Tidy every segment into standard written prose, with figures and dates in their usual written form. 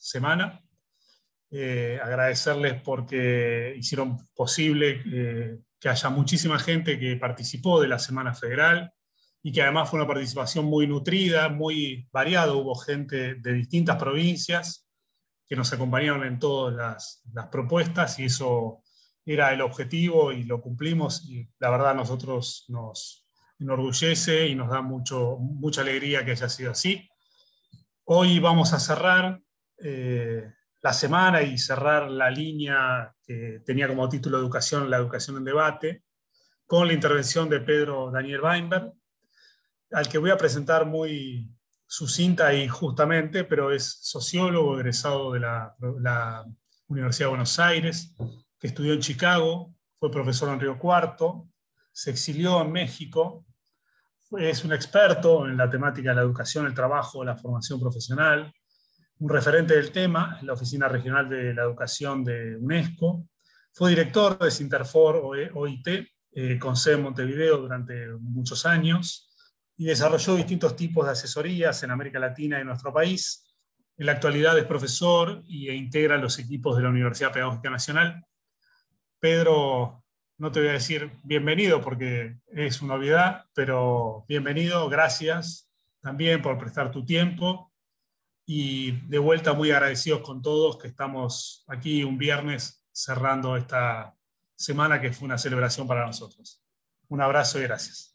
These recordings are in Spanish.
semana. Agradecerles porque hicieron posible que haya muchísima gente que participó de la Semana Federal y que además fue una participación muy nutrida, muy variada. Hubo gente de distintas provincias que nos acompañaron en todas las propuestas y eso era el objetivo y lo cumplimos y la verdad a nosotros nos enorgullece y nos da mucha alegría que haya sido así. Hoy vamos a cerrar la semana y cerrar la línea que tenía como título la educación en debate, con la intervención de Pedro Daniel Weinberg, al que voy a presentar muy sucinta y justamente, pero es sociólogo egresado de la Universidad de Buenos Aires, que estudió en Chicago, fue profesor en Río Cuarto, se exilió en México, es un experto en la temática de la educación, el trabajo, la formación profesional, un referente del tema en la Oficina Regional de la Educación de UNESCO. Fue director de Sinterfor OIT, con sede en Montevideo durante muchos años, y desarrolló distintos tipos de asesorías en América Latina y en nuestro país. En la actualidad es profesor e integra los equipos de la Universidad Pedagógica Nacional. Pedro, no te voy a decir bienvenido porque es una obviedad, pero bienvenido, gracias también por prestar tu tiempo y de vuelta muy agradecidos con todos que estamos aquí un viernes cerrando esta semana que fue una celebración para nosotros. Un abrazo y gracias.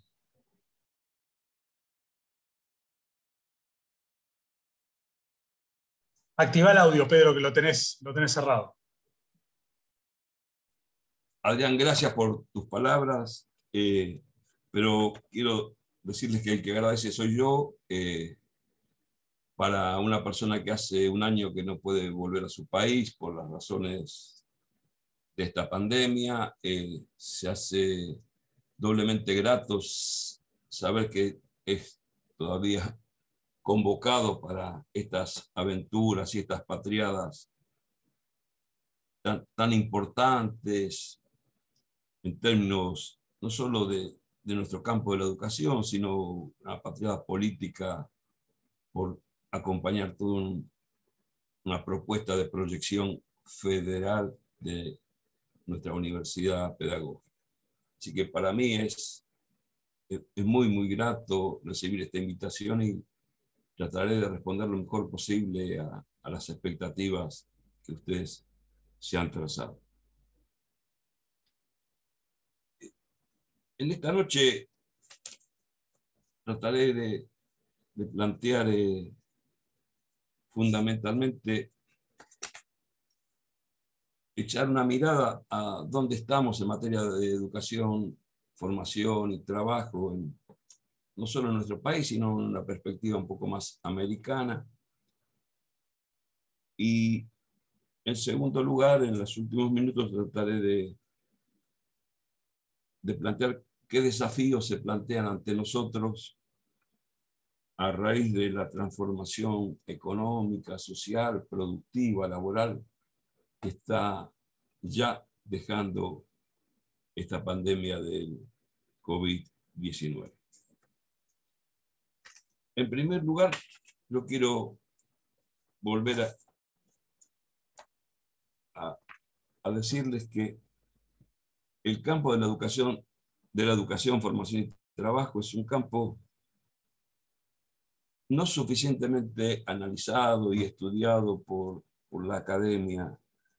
Activa el audio, Pedro, que lo tenés cerrado. Adrián, gracias por tus palabras, pero quiero decirles que el que agradece soy yo. Para una persona que hace un año que no puede volver a su país por las razones de esta pandemia, se hace doblemente grato saber que es todavía convocado para estas aventuras y estas patriadas tan importantes en términos no solo de nuestro campo de la educación, sino una patriada política por acompañar toda una propuesta de proyección federal de nuestra universidad pedagógica. Así que para mí es muy, muy grato recibir esta invitación y trataré de responder lo mejor posible a las expectativas que ustedes se han trazado. En esta noche trataré de plantear fundamentalmente echar una mirada a dónde estamos en materia de educación, formación y trabajo, no solo en nuestro país, sino en una perspectiva un poco más americana. Y en segundo lugar, en los últimos minutos trataré de plantear qué desafíos se plantean ante nosotros a raíz de la transformación económica, social, productiva, laboral, que está ya dejando esta pandemia del COVID-19. En primer lugar, yo quiero volver a decirles que el campo de la educación, formación y trabajo es un campo no suficientemente analizado y estudiado por la academia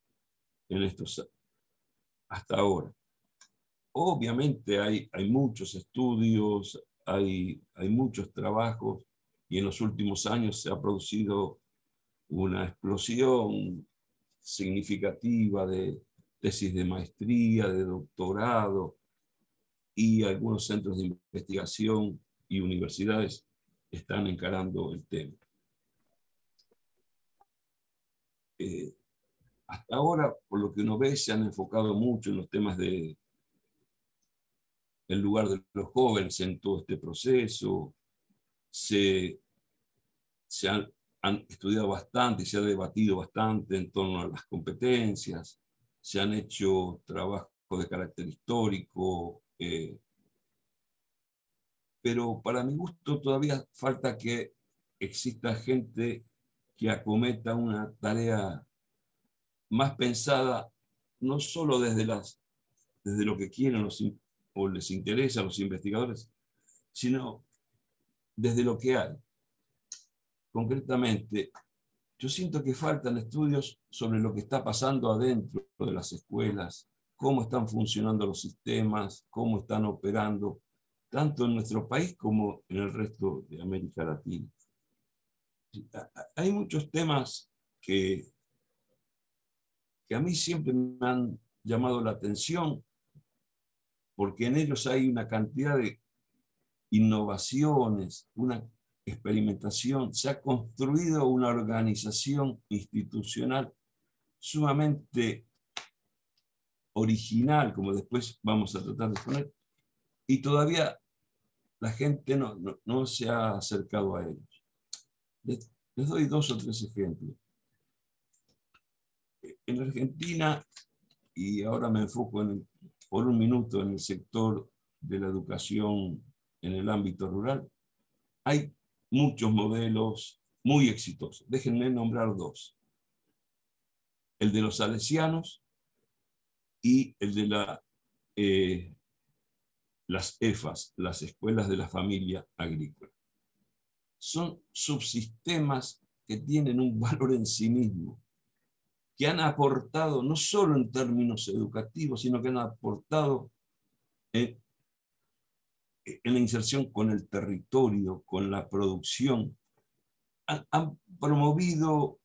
hasta ahora. Obviamente hay muchos estudios, hay muchos trabajos y en los últimos años se ha producido una explosión significativa de tesis de maestría, de doctorado, y algunos centros de investigación y universidades están encarando el tema. Hasta ahora, por lo que uno ve, se han enfocado mucho en los temas del lugar de los jóvenes en todo este proceso. Se han estudiado bastante, se ha debatido bastante en torno a las competencias, se han hecho trabajos de carácter histórico, pero para mi gusto todavía falta que exista gente que acometa una tarea más pensada, no solo desde lo que quieren o les interesa a los investigadores, sino desde lo que hay. Concretamente, yo siento que faltan estudios sobre lo que está pasando adentro de las escuelas, cómo están funcionando los sistemas, cómo están operando, tanto en nuestro país como en el resto de América Latina. Hay muchos temas que a mí siempre me han llamado la atención, porque en ellos hay una cantidad de innovaciones, una experimentación, se ha construido una organización institucional sumamente original, como después vamos a tratar de exponer, y todavía la gente no se ha acercado a ellos. Les doy 2 o 3 ejemplos. En Argentina, y ahora me enfoco por un minuto en el sector de la educación en el ámbito rural, hay muchos modelos muy exitosos. Déjenme nombrar 2. El de los salesianos y el de las EFAS, las escuelas de la familia agrícola. Son subsistemas que tienen un valor en sí mismo, que han aportado no solo en términos educativos, sino que han aportado en la inserción con el territorio, con la producción. Han promovido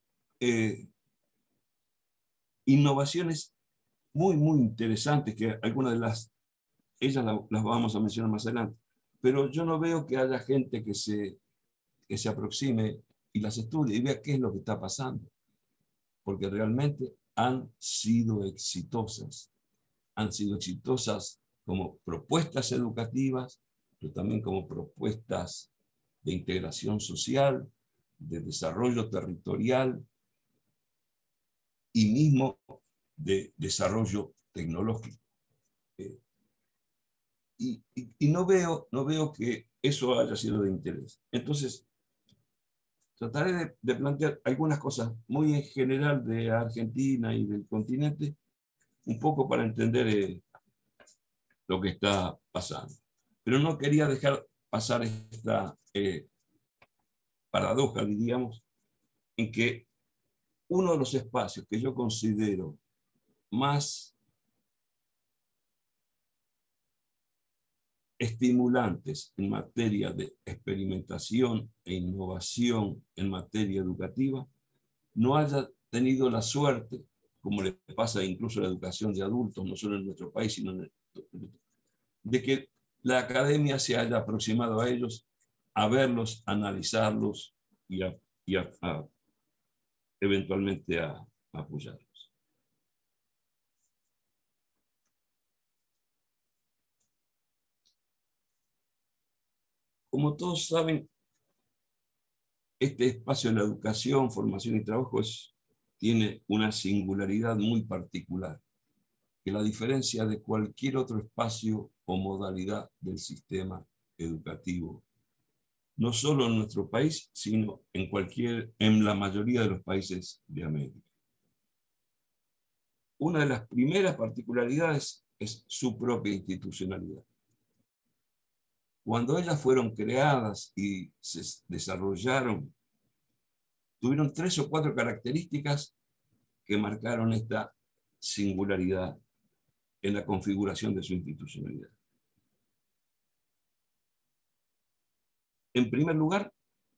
innovaciones muy, muy interesantes, que algunas de ellas las vamos a mencionar más adelante. Pero yo no veo que haya gente que se aproxime y las estudie y vea qué es lo que está pasando. Porque realmente han sido exitosas. Han sido exitosas como propuestas educativas, pero también como propuestas de integración social, de desarrollo territorial y mismo de desarrollo tecnológico. Y no veo que eso haya sido de interés. Entonces, trataré de plantear algunas cosas muy en general de Argentina y del continente, un poco para entender lo que está pasando. Pero no quería dejar pasar esta paradoja, diríamos, en que uno de los espacios que yo considero más estimulantes en materia de experimentación e innovación en materia educativa, no haya tenido la suerte, como le pasa incluso a la educación de adultos, no solo en nuestro país, sino de que la academia se haya aproximado a ellos, a verlos, a analizarlos y eventualmente a apoyarlos. Como todos saben, este espacio de la educación, formación y trabajo tiene una singularidad muy particular, que la diferencia de cualquier otro espacio o modalidad del sistema educativo, no solo en nuestro país, sino en la mayoría de los países de América. Una de las primeras particularidades es su propia institucionalidad. Cuando ellas fueron creadas y se desarrollaron, tuvieron 3 o 4 características que marcaron esta singularidad en la configuración de su institucionalidad. En primer lugar,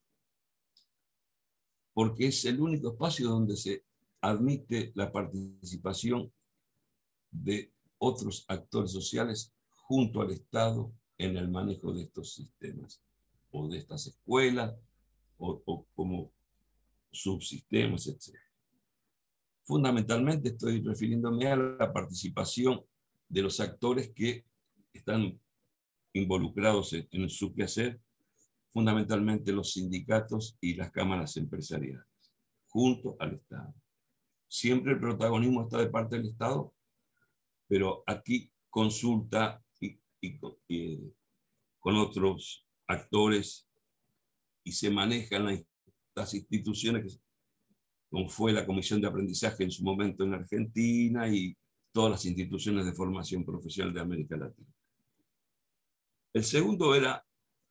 porque es el único espacio donde se admite la participación de otros actores sociales junto al Estado en el manejo de estos sistemas, o de estas escuelas, o como subsistemas, etc. Fundamentalmente estoy refiriéndome a la participación de los actores que están involucrados en su quehacer, fundamentalmente los sindicatos y las cámaras empresariales, junto al Estado. Siempre el protagonismo está de parte del Estado, pero aquí consulta con otros actores y se manejan las instituciones como fue la Comisión de Aprendizaje en su momento en Argentina y todas las instituciones de formación profesional de América Latina. El segundo era,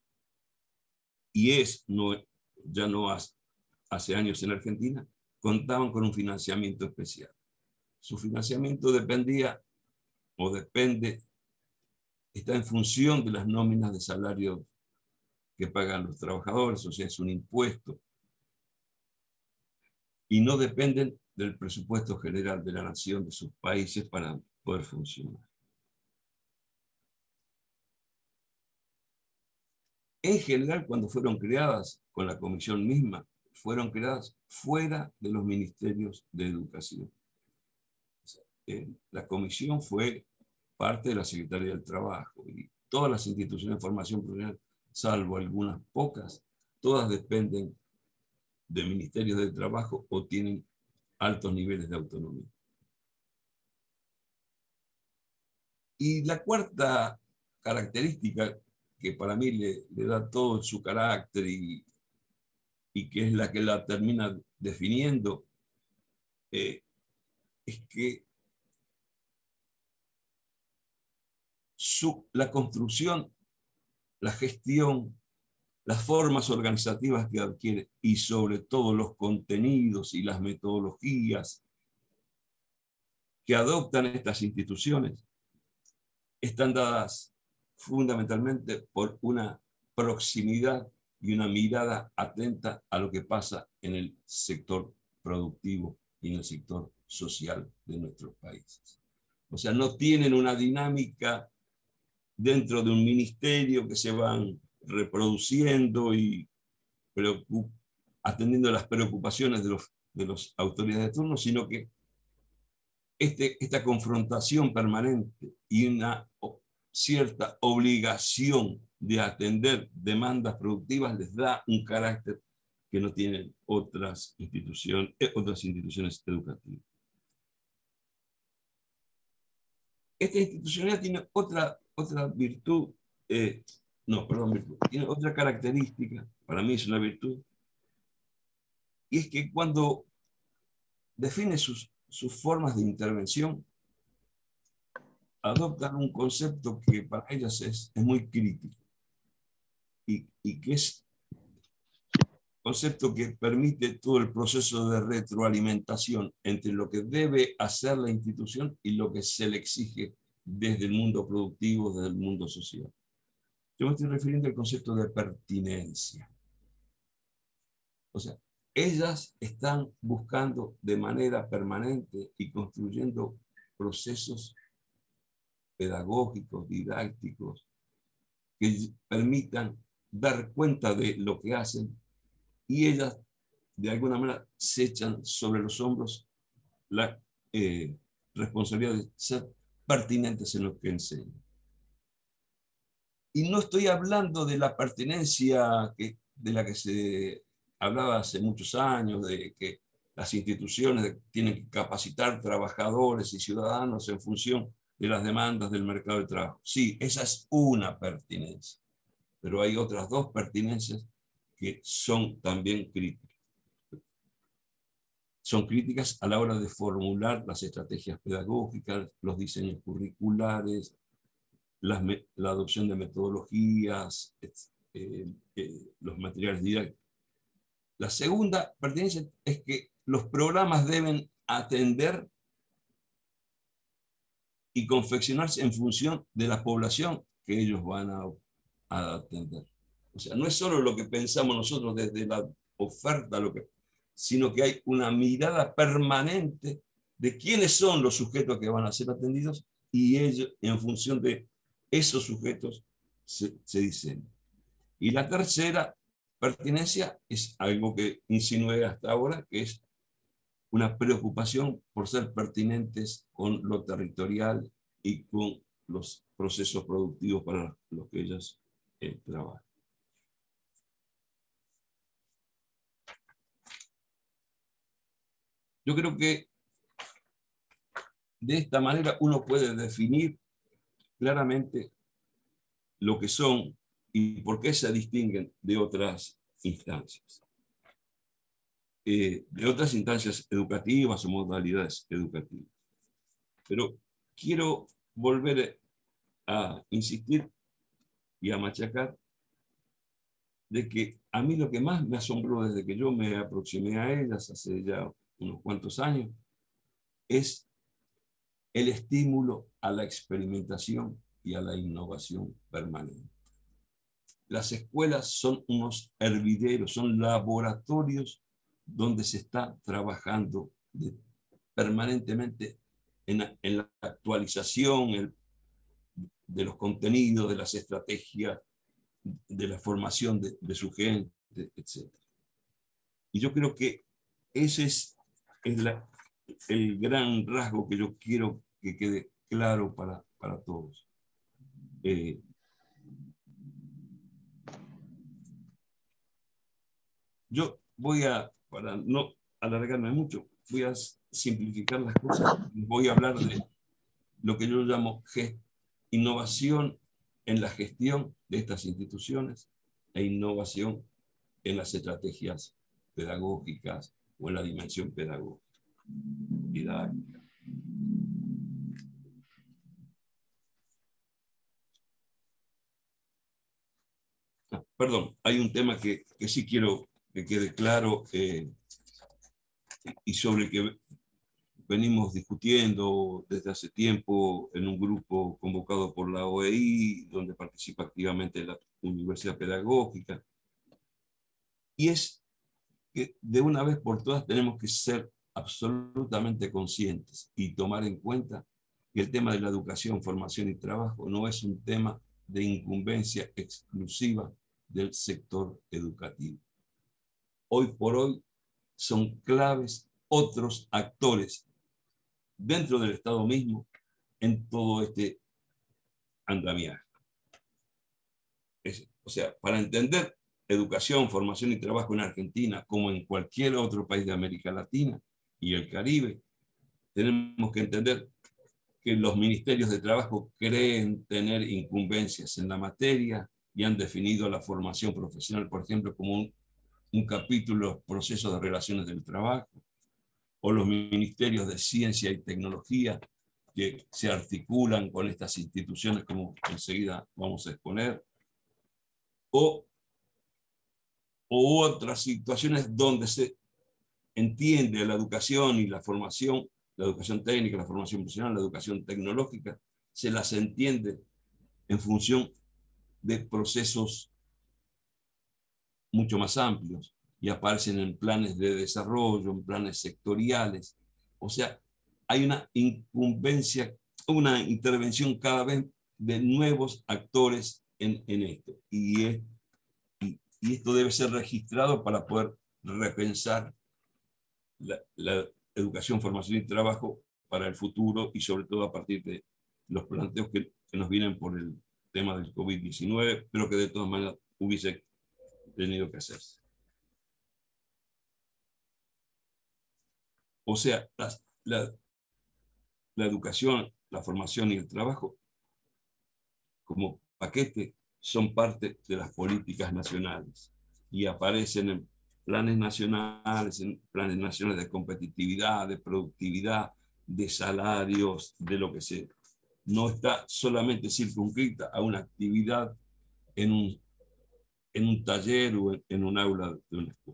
y es, no, ya no hace años en Argentina, contaban con un financiamiento especial. Su financiamiento dependía, o depende, está en función de las nóminas de salario que pagan los trabajadores, o sea, es un impuesto, y no dependen del presupuesto general de la nación, de sus países, para poder funcionar. En general, cuando fueron creadas con la comisión misma, fueron creadas fuera de los ministerios de educación. O sea, la comisión fue parte de la Secretaría del Trabajo y todas las instituciones de formación profesional, salvo algunas pocas, todas dependen de ministerios de trabajo o tienen altos niveles de autonomía. Y la cuarta característica que para mí le da todo su carácter y que es la que la termina definiendo, es que la construcción, la gestión, las formas organizativas que adquiere y sobre todo los contenidos y las metodologías que adoptan estas instituciones están dadas fundamentalmente por una proximidad y una mirada atenta a lo que pasa en el sector productivo y en el sector social de nuestros países. O sea, no tienen una dinámica dentro de un ministerio que se van reproduciendo y atendiendo a las preocupaciones de los autoridades de turno, sino que esta confrontación permanente y una cierta obligación de atender demandas productivas les da un carácter que no tienen otras instituciones educativas. Esta institucionalidad tiene otra virtud, tiene otra característica, para mí es una virtud, y es que cuando define sus formas de intervención, adoptan un concepto que para ellas es muy crítico y que es concepto que permite todo el proceso de retroalimentación entre lo que debe hacer la institución y lo que se le exige desde el mundo productivo, desde el mundo social. Yo me estoy refiriendo al concepto de pertinencia. O sea, ellas están buscando de manera permanente y construyendo procesos pedagógicos, didácticos, que permitan dar cuenta de lo que hacen y ellas, de alguna manera, se echan sobre los hombros la responsabilidad de ser pertinentes en lo que enseñan. Y no estoy hablando de la pertinencia de la que se hablaba hace muchos años, de que las instituciones tienen que capacitar trabajadores y ciudadanos en función de las demandas del mercado de trabajo. Sí, esa es una pertinencia, pero hay otras dos pertinencias que son también críticas. Son críticas a la hora de formular las estrategias pedagógicas, los diseños curriculares, la adopción de metodologías, los materiales didácticos. La segunda pertinencia es que los programas deben atender y confeccionarse en función de la población que ellos van a atender. O sea, no es solo lo que pensamos nosotros desde la oferta, sino que hay una mirada permanente de quiénes son los sujetos que van a ser atendidos y ellos, en función de esos sujetos, se diseñan. Y la tercera pertinencia es algo que insinué hasta ahora, que es una preocupación por ser pertinentes con lo territorial y con los procesos productivos para los que ellas trabajan. Yo creo que de esta manera uno puede definir claramente lo que son y por qué se distinguen de otras instancias. de otras instancias educativas o modalidades educativas. Pero quiero volver a insistir y a machacar de que a mí lo que más me asombró desde que yo me aproximé a ellas hace ya unos cuantos años es el estímulo a la experimentación y a la innovación permanente. Las escuelas son unos hervideros, son laboratorios donde se está trabajando permanentemente en la actualización de los contenidos, de las estrategias, de la formación de su gente, etc. Y yo creo que ese es el gran rasgo que yo quiero que quede claro para todos. Yo voy para no alargarme mucho, voy a simplificar las cosas. Voy a hablar de lo que yo llamo innovación en la gestión de estas instituciones e innovación en las estrategias pedagógicas o en la dimensión pedagógica, didáctica. Perdón, hay un tema que sí quiero que quede claro y sobre el que venimos discutiendo desde hace tiempo en un grupo convocado por la OEI, donde participa activamente la Universidad Pedagógica, y es que de una vez por todas tenemos que ser absolutamente conscientes y tomar en cuenta que el tema de la educación, formación y trabajo no es un tema de incumbencia exclusiva del sector educativo. Hoy por hoy son claves otros actores dentro del Estado mismo en todo este andamiaje. O sea, para entender educación, formación y trabajo en Argentina, como en cualquier otro país de América Latina y el Caribe, tenemos que entender que los ministerios de trabajo creen tener incumbencias en la materia y han definido la formación profesional, por ejemplo, como un capítulo, procesos de relaciones del trabajo, o los ministerios de ciencia y tecnología que se articulan con estas instituciones, como enseguida vamos a exponer, o otras situaciones donde se entiende la educación y la formación, la educación técnica, la formación profesional, la educación tecnológica, se las entiende en función de procesos mucho más amplios y aparecen en planes de desarrollo, en planes sectoriales. O sea, hay una incumbencia, una intervención cada vez de nuevos actores en esto. Y esto debe ser registrado para poder repensar la educación, formación y trabajo para el futuro y sobre todo a partir de los planteos que nos vienen por el tema del COVID-19, pero que de todas maneras hubiese tenido que hacerse. O sea, la educación, la formación y el trabajo como paquete son parte de las políticas nacionales y aparecen en planes nacionales de competitividad, de productividad, de salarios, de lo que sea. No está solamente circunscrita a una actividad en un taller o en un aula de una escuela.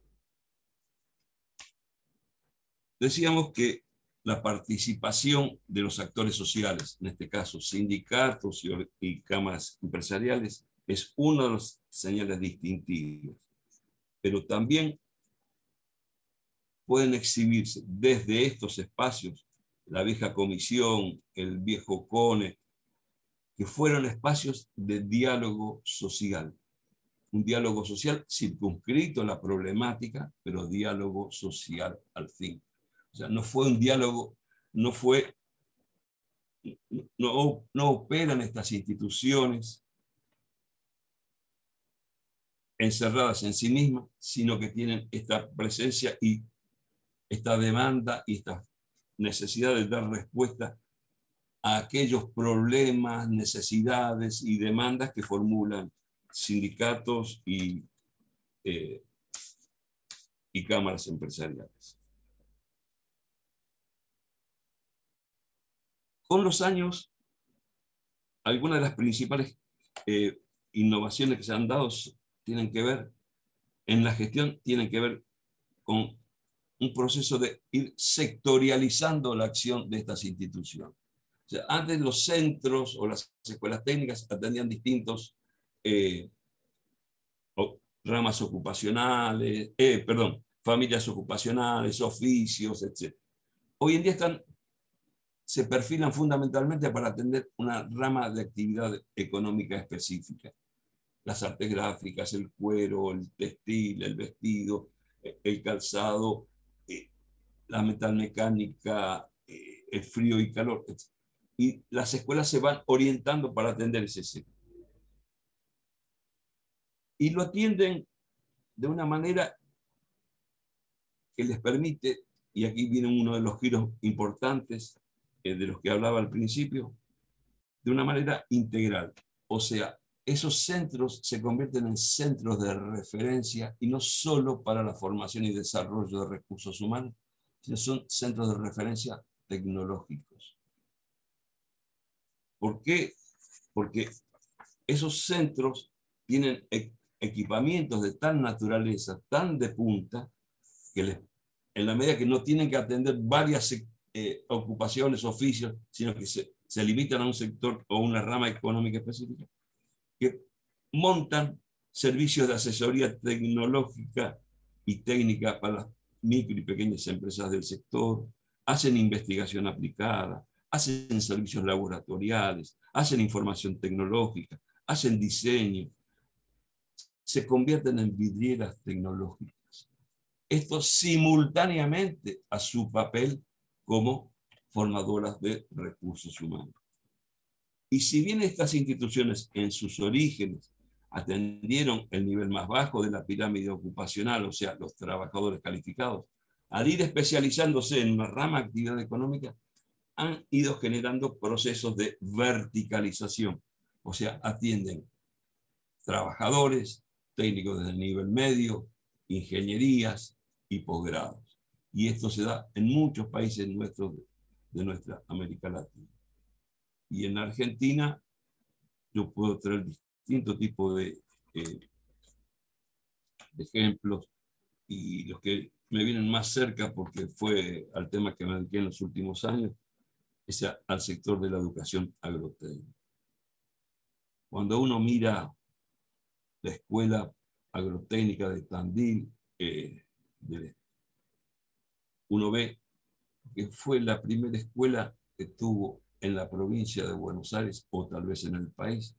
Decíamos que la participación de los actores sociales, en este caso sindicatos y cámaras empresariales, es una de las señales distintivas, pero también pueden exhibirse desde estos espacios, la vieja comisión, el viejo CONE, que fueron espacios de diálogo social. Un diálogo social circunscrito a la problemática, pero diálogo social al fin. O sea, no fue un diálogo, no operan estas instituciones encerradas en sí mismas, sino que tienen esta presencia y esta demanda y esta necesidad de dar respuesta a aquellos problemas, necesidades y demandas que formulan sindicatos y y cámaras empresariales. Con los años, algunas de las principales innovaciones que se han dado tienen que ver, en la gestión, tienen que ver con un proceso de ir sectorializando la acción de estas instituciones. O sea, antes los centros o las escuelas técnicas atendían distintos ramas ocupacionales, familias ocupacionales, oficios, etc. Hoy en día se perfilan fundamentalmente para atender una rama de actividad económica específica. Las artes gráficas, el cuero, el textil, el vestido, el calzado, la metalmecánica, el frío y calor, etc. Y las escuelas se van orientando para atender ese sector. Y lo atienden de una manera que les permite, y aquí viene uno de los giros importantes de los que hablaba al principio, de una manera integral. O sea, esos centros se convierten en centros de referencia y no solo para la formación y desarrollo de recursos humanos, sino son centros de referencia tecnológicos. ¿Por qué? Porque esos centros tienen equipamientos de tal naturaleza, tan de punta, que en la medida que no tienen que atender varias ocupaciones, oficios, sino que se limitan a un sector o una rama económica específica, que montan servicios de asesoría tecnológica y técnica para las micro y pequeñas empresas del sector, hacen investigación aplicada, hacen servicios laboratoriales, hacen información tecnológica, hacen diseño, se convierten en vidrieras tecnológicas. Esto simultáneamente a su papel como formadoras de recursos humanos. Y si bien estas instituciones en sus orígenes atendieron el nivel más bajo de la pirámide ocupacional, o sea, los trabajadores calificados, al ir especializándose en una rama de actividad económica, han ido generando procesos de verticalización, o sea, atienden trabajadores, técnicos desde el nivel medio, ingenierías y posgrados. Y esto se da en muchos países de nuestra América Latina. Y en Argentina yo puedo traer distintos tipos de ejemplos, y los que me vienen más cerca porque fue al tema que me dediqué en los últimos años, es al sector de la educación agrotécnica. Cuando uno mira la escuela agrotécnica de Tandil, uno ve que fue la primera escuela que tuvo en la provincia de Buenos Aires, o tal vez en el país,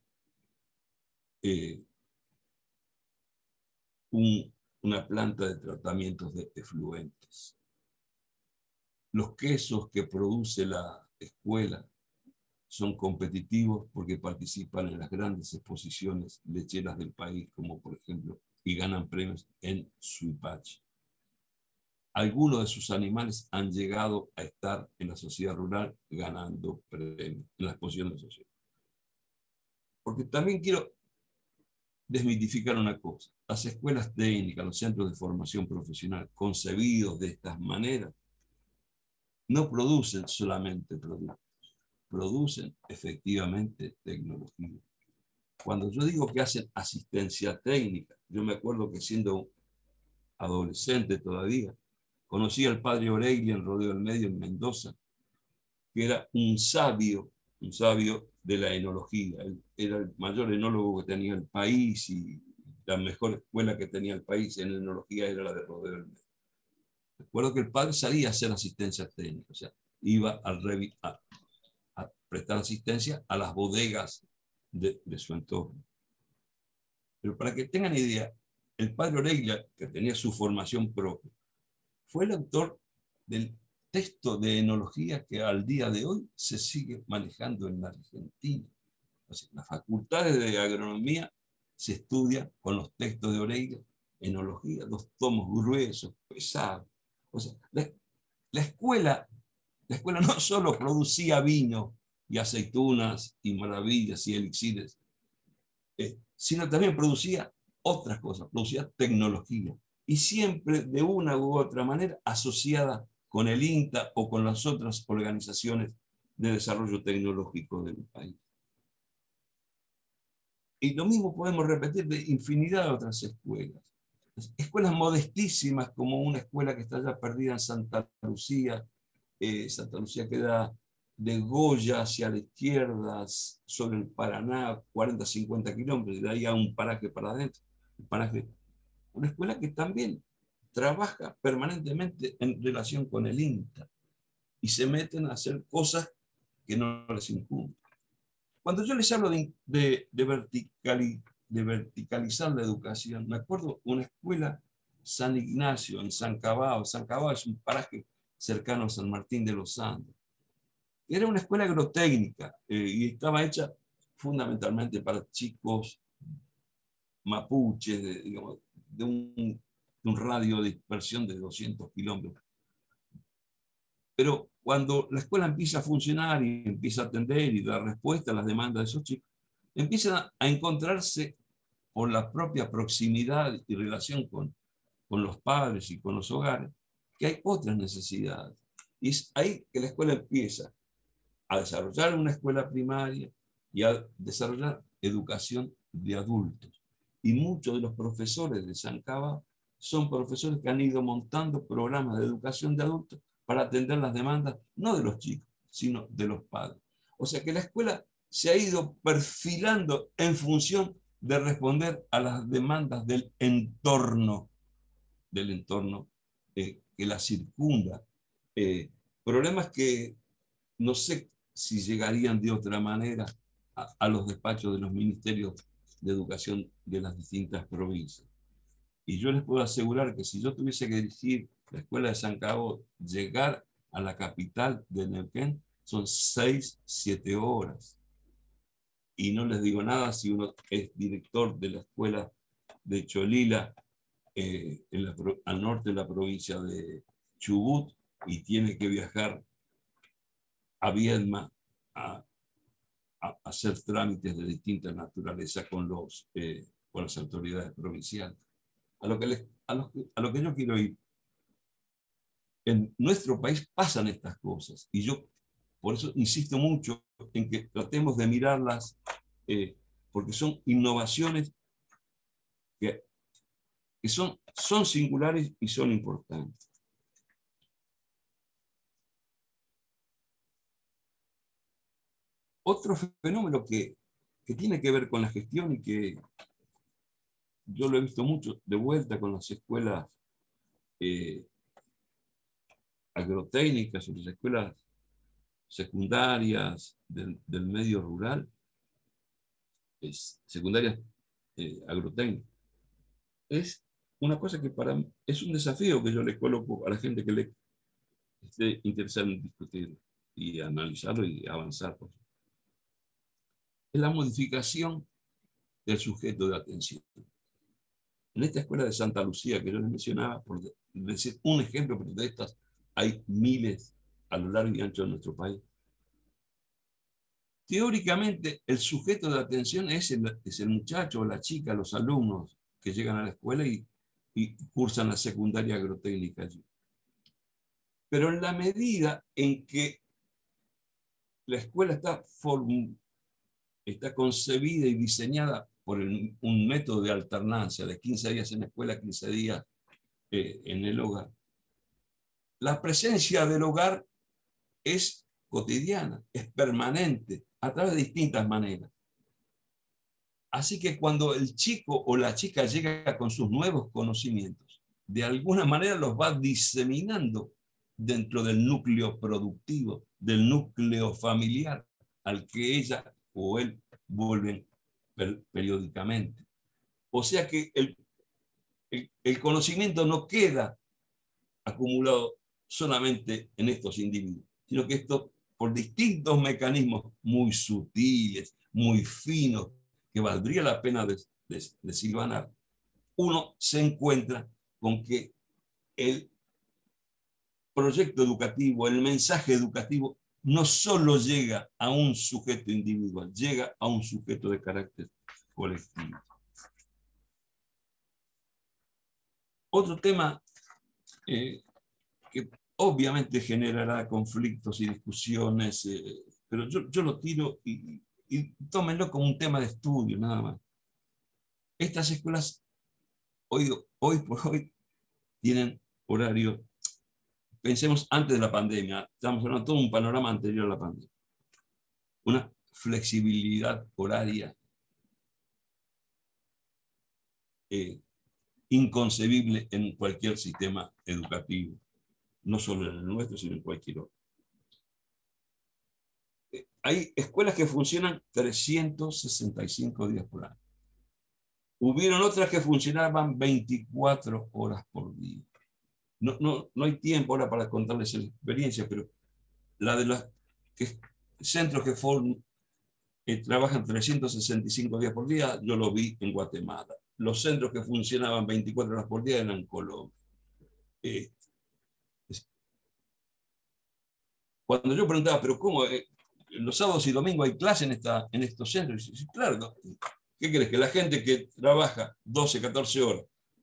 una planta de tratamientos de efluentes. Los quesos que produce la escuela son competitivos porque participan en las grandes exposiciones lecheras del país, como por ejemplo, y ganan premios en Suipacha. Algunos de sus animales han llegado a estar en la sociedad rural ganando premios en la exposición de sociedad. Porque también quiero desmitificar una cosa. Las escuelas técnicas, los centros de formación profesional concebidos de estas maneras, no producen solamente productos, producen efectivamente tecnología. Cuando yo digo que hacen asistencia técnica, yo me acuerdo que siendo adolescente todavía, conocí al padre Oreille en Rodeo del Medio, en Mendoza, que era un sabio de la enología. Él era el mayor enólogo que tenía el país, y la mejor escuela que tenía el país en enología era la de Rodeo del Medio. Recuerdo que el padre salía a hacer asistencia técnica, o sea, iba a prestar asistencia a las bodegas de su entorno. Pero para que tengan idea, el padre Oreille, que tenía su formación propia, fue el autor del texto de enología que al día de hoy se sigue manejando en la Argentina. O sea, las facultades de agronomía se estudian con los textos de Oreille, enología, los tomos gruesos, pesados. O sea, la escuela no solo producía vino y aceitunas y maravillas y elixires, sino también producía otras cosas, producía tecnología. y siempre de una u otra manera asociada con el INTA o con las otras organizaciones de desarrollo tecnológico del país. Y lo mismo podemos repetir de infinidad de otras escuelas. Escuelas modestísimas, como una escuela que está ya perdida en Santa Lucía. Santa Lucía queda de Goya hacia la izquierda, sobre el Paraná, 40-50 kilómetros, de ahí a un paraje para adentro. Una escuela que también trabaja permanentemente en relación con el INTA y se meten a hacer cosas que no les incumben. Cuando yo les hablo de verticalizar la educación, me acuerdo una escuela, San Ignacio, en San Cabao. San Cabao es un paraje cercano a San Martín de los Andes. Era una escuela agrotécnica y estaba hecha fundamentalmente para chicos mapuches, de un radio de dispersión de 200 kilómetros. Pero cuando la escuela empieza a funcionar y empieza a atender y dar respuesta a las demandas de esos chicos, empiezan a encontrarse por la propia proximidad y relación con los padres y con los hogares, que hay otras necesidades. Y es ahí que la escuela empieza a desarrollar una escuela primaria y a desarrollar educación de adultos. Y muchos de los profesores de San Cabao son profesores que han ido montando programas de educación de adultos para atender las demandas, no de los chicos, sino de los padres. O sea que la escuela se ha ido perfilando en función de responder a las demandas del entorno que la circunda. Problemas que no sé si llegarían de otra manera a los despachos de los ministerios de educación de las distintas provincias. Y yo les puedo asegurar que si yo tuviese que dirigir la escuela de San Cabao, llegar a la capital de Neuquén son 6-7 horas. Y no les digo nada si uno es director de la escuela de Cholila, al norte de la provincia de Chubut, y tiene que viajar a Viedma a hacer trámites de distinta naturaleza con las autoridades provinciales. A lo que yo quiero ir. En nuestro país pasan estas cosas y yo por eso insisto mucho en que tratemos de mirarlas porque son innovaciones que son singulares y son importantes. Otro fenómeno que tiene que ver con la gestión y que yo lo he visto mucho de vuelta con las escuelas agrotécnicas o las escuelas secundarias del medio rural, secundarias agrotécnicas. Es una cosa que para mí es un desafío que yo le coloco a la gente que le esté interesada en discutir y analizarlo y avanzar. Es la modificación del sujeto de atención. En esta escuela de Santa Lucía que yo les mencionaba, por decir un ejemplo, pero de estas hay miles a lo largo y ancho de nuestro país. Teóricamente, el sujeto de atención es el muchacho o la chica, los alumnos que llegan a la escuela y cursan la secundaria agrotécnica allí. Pero en la medida en que la escuela está concebida y diseñada por un método de alternancia de 15 días en la escuela, 15 días en el hogar, la presencia del hogar es cotidiana, es permanente, a través de distintas maneras. Así que cuando el chico o la chica llega con sus nuevos conocimientos, de alguna manera los va diseminando dentro del núcleo productivo, del núcleo familiar, al que ella o él vuelven periódicamente. O sea que el conocimiento no queda acumulado solamente en estos individuos, sino que esto, por distintos mecanismos muy sutiles, muy finos, que valdría la pena de silvanar, uno se encuentra con que el proyecto educativo, el mensaje educativo, no solo llega a un sujeto individual, llega a un sujeto de carácter colectivo. Otro tema que obviamente generará conflictos y discusiones, pero yo lo tiro y tómenlo como un tema de estudio, nada más. Estas escuelas hoy por hoy tienen horario, pensemos antes de la pandemia, estamos hablando de todo un panorama anterior a la pandemia, una flexibilidad horaria inconcebible en cualquier sistema educativo, no solo en el nuestro, sino en cualquier otro. Hay escuelas que funcionan 365 días por año. Hubieron otras que funcionaban 24 horas por día. No hay tiempo ahora para contarles la experiencia, pero la de los centros que trabajan 365 días por día, yo lo vi en Guatemala. Los centros que funcionaban 24 horas por día eran en Colombia. Cuando yo preguntaba, ¿pero cómo? ¿Los sábados y domingos hay clase en estos centros? Y dice, claro, ¿qué crees? Que la gente que trabaja 12, 14 horas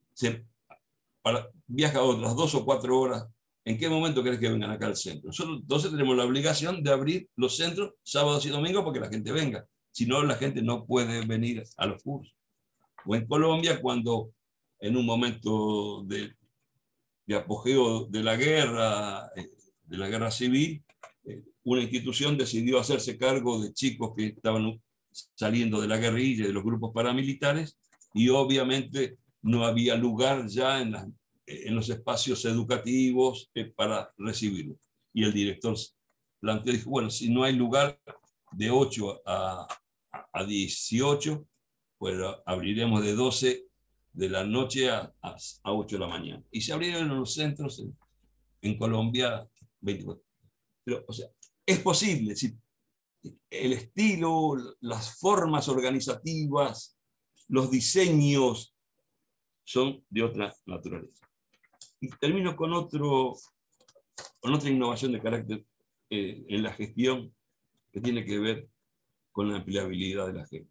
viaja otras 2 o 4 horas. ¿En qué momento querés que vengan acá al centro? Nosotros entonces tenemos la obligación de abrir los centros sábados y domingos para que la gente venga. Si no, la gente no puede venir a los cursos. O en Colombia, cuando en un momento de apogeo de la guerra civil, una institución decidió hacerse cargo de chicos que estaban saliendo de la guerrilla y de los grupos paramilitares, y obviamente no había lugar ya en los espacios educativos para recibirlos. Y el director planteó, dijo, bueno, si no hay lugar de 8 a 18, pues abriremos de 12 de la noche a 8 de la mañana. Y se abrieron los centros en Colombia 24. Pero, o sea, es posible, si el estilo, las formas organizativas, los diseños son de otra naturaleza. Y termino con otra innovación de carácter en la gestión que tiene que ver con la empleabilidad de la gente.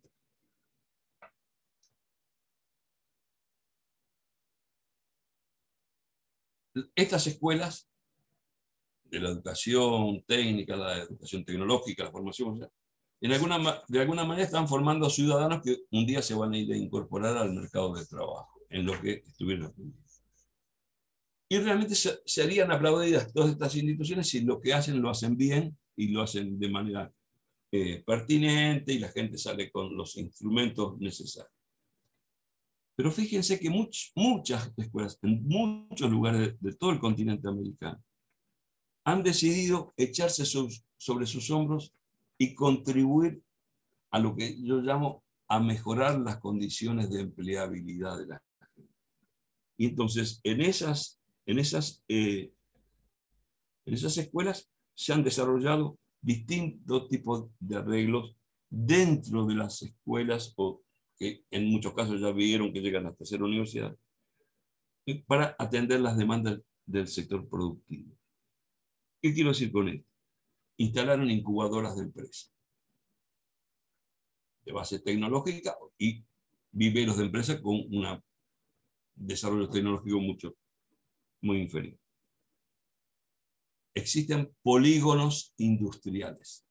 Estas escuelas de la educación técnica, la educación tecnológica, la formación, de alguna manera están formando ciudadanos que un día se van a ir a incorporar al mercado de trabajo, en lo que estuvieron aprendiendo. Y realmente se harían aplaudidas todas estas instituciones si lo que hacen lo hacen bien y lo hacen de manera pertinente y la gente sale con los instrumentos necesarios. Pero fíjense que muchas escuelas en muchos lugares de todo el continente americano han decidido echarse sobre sus hombros y contribuir a lo que yo llamo a mejorar las condiciones de empleabilidad de la gente. Y entonces, en esas escuelas se han desarrollado distintos tipos de arreglos dentro de las escuelas, o que en muchos casos ya vieron que llegan hasta ser universidad, para atender las demandas del sector productivo. ¿Qué quiero decir con esto? Instalaron incubadoras de empresas de base tecnológica y viveros de empresas con un desarrollo tecnológico muy inferior. Existen polígonos industriales.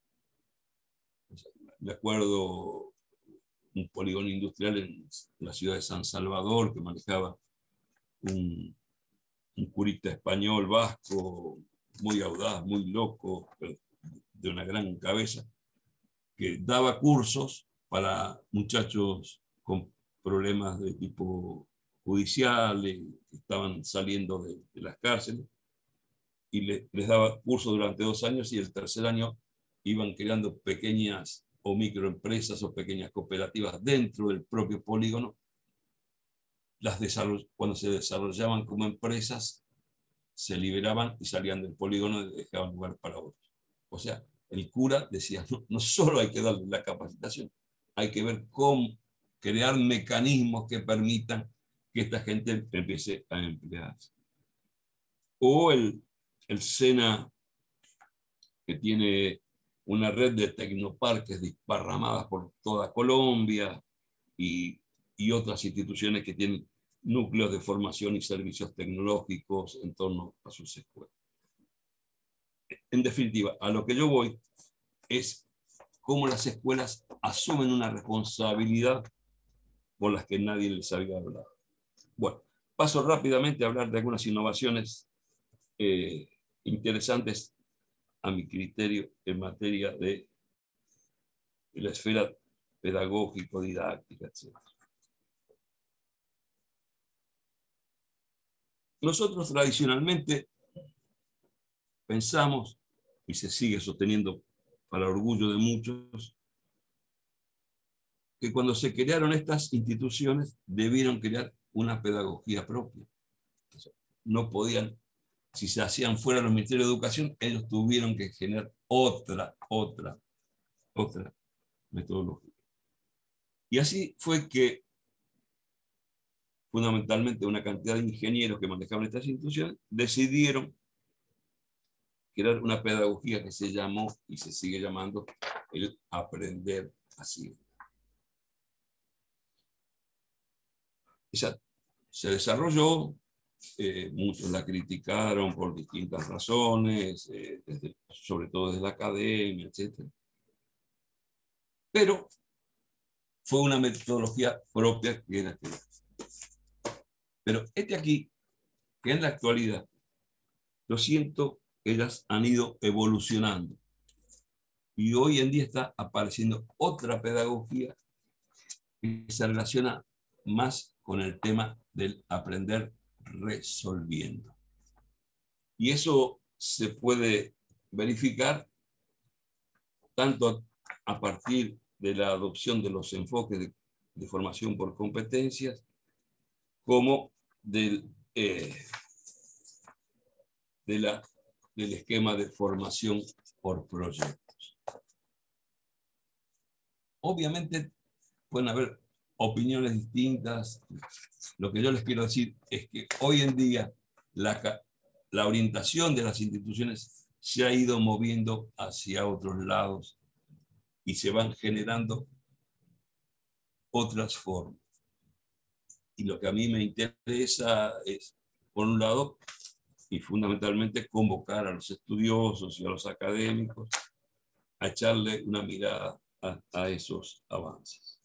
Me acuerdo un polígono industrial en la ciudad de San Salvador que manejaba un curita español vasco, muy audaz, muy loco, de una gran cabeza, que daba cursos para muchachos con problemas de tipo judicial, que estaban saliendo de las cárceles, y les daba cursos durante 2 años, y el tercer año iban creando pequeñas o microempresas o pequeñas cooperativas dentro del propio polígono. Cuando se desarrollaban como empresas, se liberaban y salían del polígono y dejaban lugar para otros. O sea, el cura decía, no solo hay que darle la capacitación, hay que ver cómo crear mecanismos que permitan que esta gente empiece a emplearse. O el SENA, que tiene una red de tecnoparques desparramadas por toda Colombia, y otras instituciones que tienen núcleos de formación y servicios tecnológicos en torno a sus escuelas. En definitiva, a lo que yo voy es cómo las escuelas asumen una responsabilidad por las que nadie les había hablado. Bueno, paso rápidamente a hablar de algunas innovaciones interesantes a mi criterio en materia de la esfera pedagógico-didáctica, etc. Nosotros tradicionalmente pensamos, y se sigue sosteniendo para orgullo de muchos, que cuando se crearon estas instituciones debieron crear una pedagogía propia. O sea, no podían, si se hacían fuera de los ministerios de educación, ellos tuvieron que generar otra metodología. Y así fue que fundamentalmente una cantidad de ingenieros que manejaban estas instituciones decidieron crear una pedagogía que se llamó y se sigue llamando el aprender haciendo. Esa se desarrolló, muchos la criticaron por distintas razones, sobre todo desde la academia, etc. Pero fue una metodología propia que era creada. Pero aquí, que en la actualidad, lo siento, ellas han ido evolucionando. Y hoy en día está apareciendo otra pedagogía que se relaciona más con el tema del aprender resolviendo. Y eso se puede verificar tanto a partir de la adopción de los enfoques de formación por competencias, como del esquema de formación por proyectos. Obviamente pueden haber opiniones distintas. Lo que yo les quiero decir es que hoy en día la orientación de las instituciones se ha ido moviendo hacia otros lados y se van generando otras formas. Y lo que a mí me interesa es, por un lado, y fundamentalmente, convocar a los estudiosos y a los académicos a echarle una mirada a esos avances.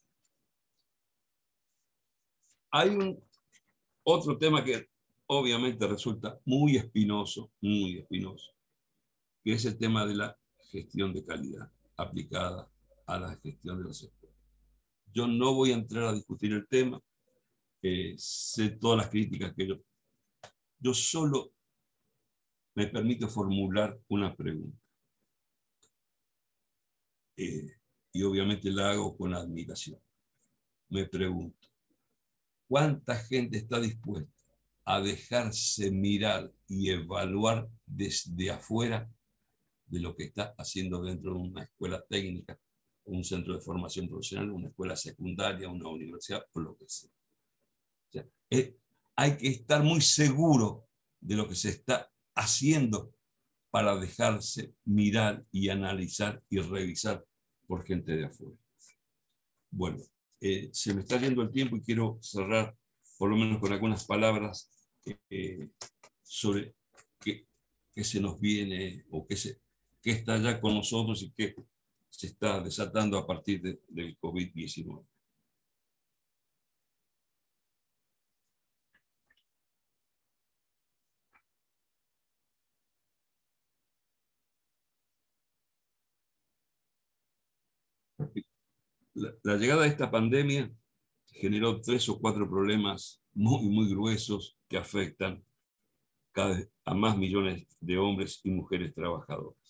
Hay otro tema que obviamente resulta muy espinoso, que es el tema de la gestión de calidad aplicada a la gestión de las escuelas. Yo no voy a entrar a discutir el tema, sé todas las críticas que yo solo me permito formular una pregunta. Y obviamente la hago con admiración. Me pregunto, ¿cuánta gente está dispuesta a dejarse mirar y evaluar desde afuera de lo que está haciendo dentro de una escuela técnica, un centro de formación profesional, una escuela secundaria, una universidad o lo que sea? O sea, hay que estar muy seguro de lo que se está haciendo para dejarse mirar y analizar y revisar por gente de afuera. Bueno, se me está yendo el tiempo y quiero cerrar por lo menos con algunas palabras sobre qué se nos viene o qué está ya con nosotros y qué se está desatando a partir del COVID-19. La llegada de esta pandemia generó 3 o 4 problemas muy gruesos que afectan cada vez a más millones de hombres y mujeres trabajadores.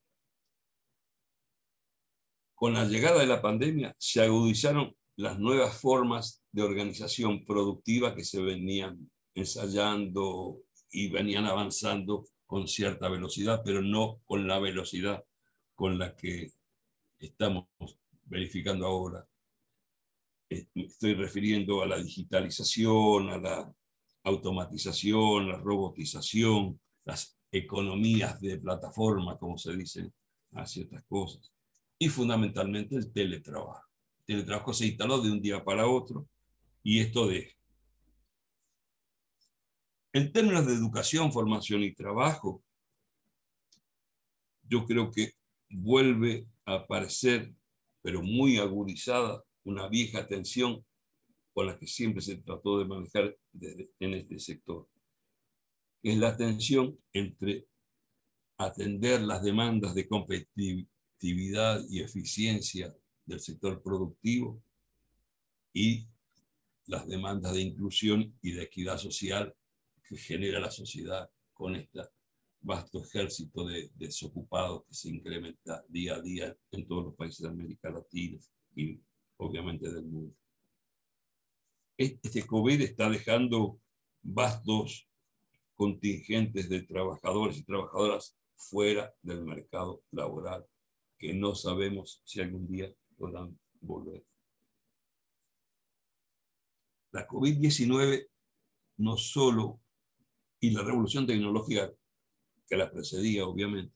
Con la llegada de la pandemia se agudizaron las nuevas formas de organización productiva que se venían ensayando y venían avanzando con cierta velocidad, pero no con la velocidad con la que estamos verificando ahora. Me estoy refiriendo a la digitalización, a la automatización, la robotización, las economías de plataforma, como se dicen a ciertas cosas, y fundamentalmente el teletrabajo. El teletrabajo se instaló de un día para otro y esto En términos de educación, formación y trabajo, yo creo que vuelve a aparecer, pero muy agudizada, una vieja tensión con la que siempre se trató de manejar en este sector, que es la tensión entre atender las demandas de competitividad y eficiencia del sector productivo y las demandas de inclusión y de equidad social que genera la sociedad con este vasto ejército de desocupados que se incrementa día a día en todos los países de América Latina y obviamente del mundo. Este COVID está dejando vastos contingentes de trabajadores y trabajadoras fuera del mercado laboral, que no sabemos si algún día podrán volver. La COVID-19 no solo, y la revolución tecnológica que la precedía, obviamente,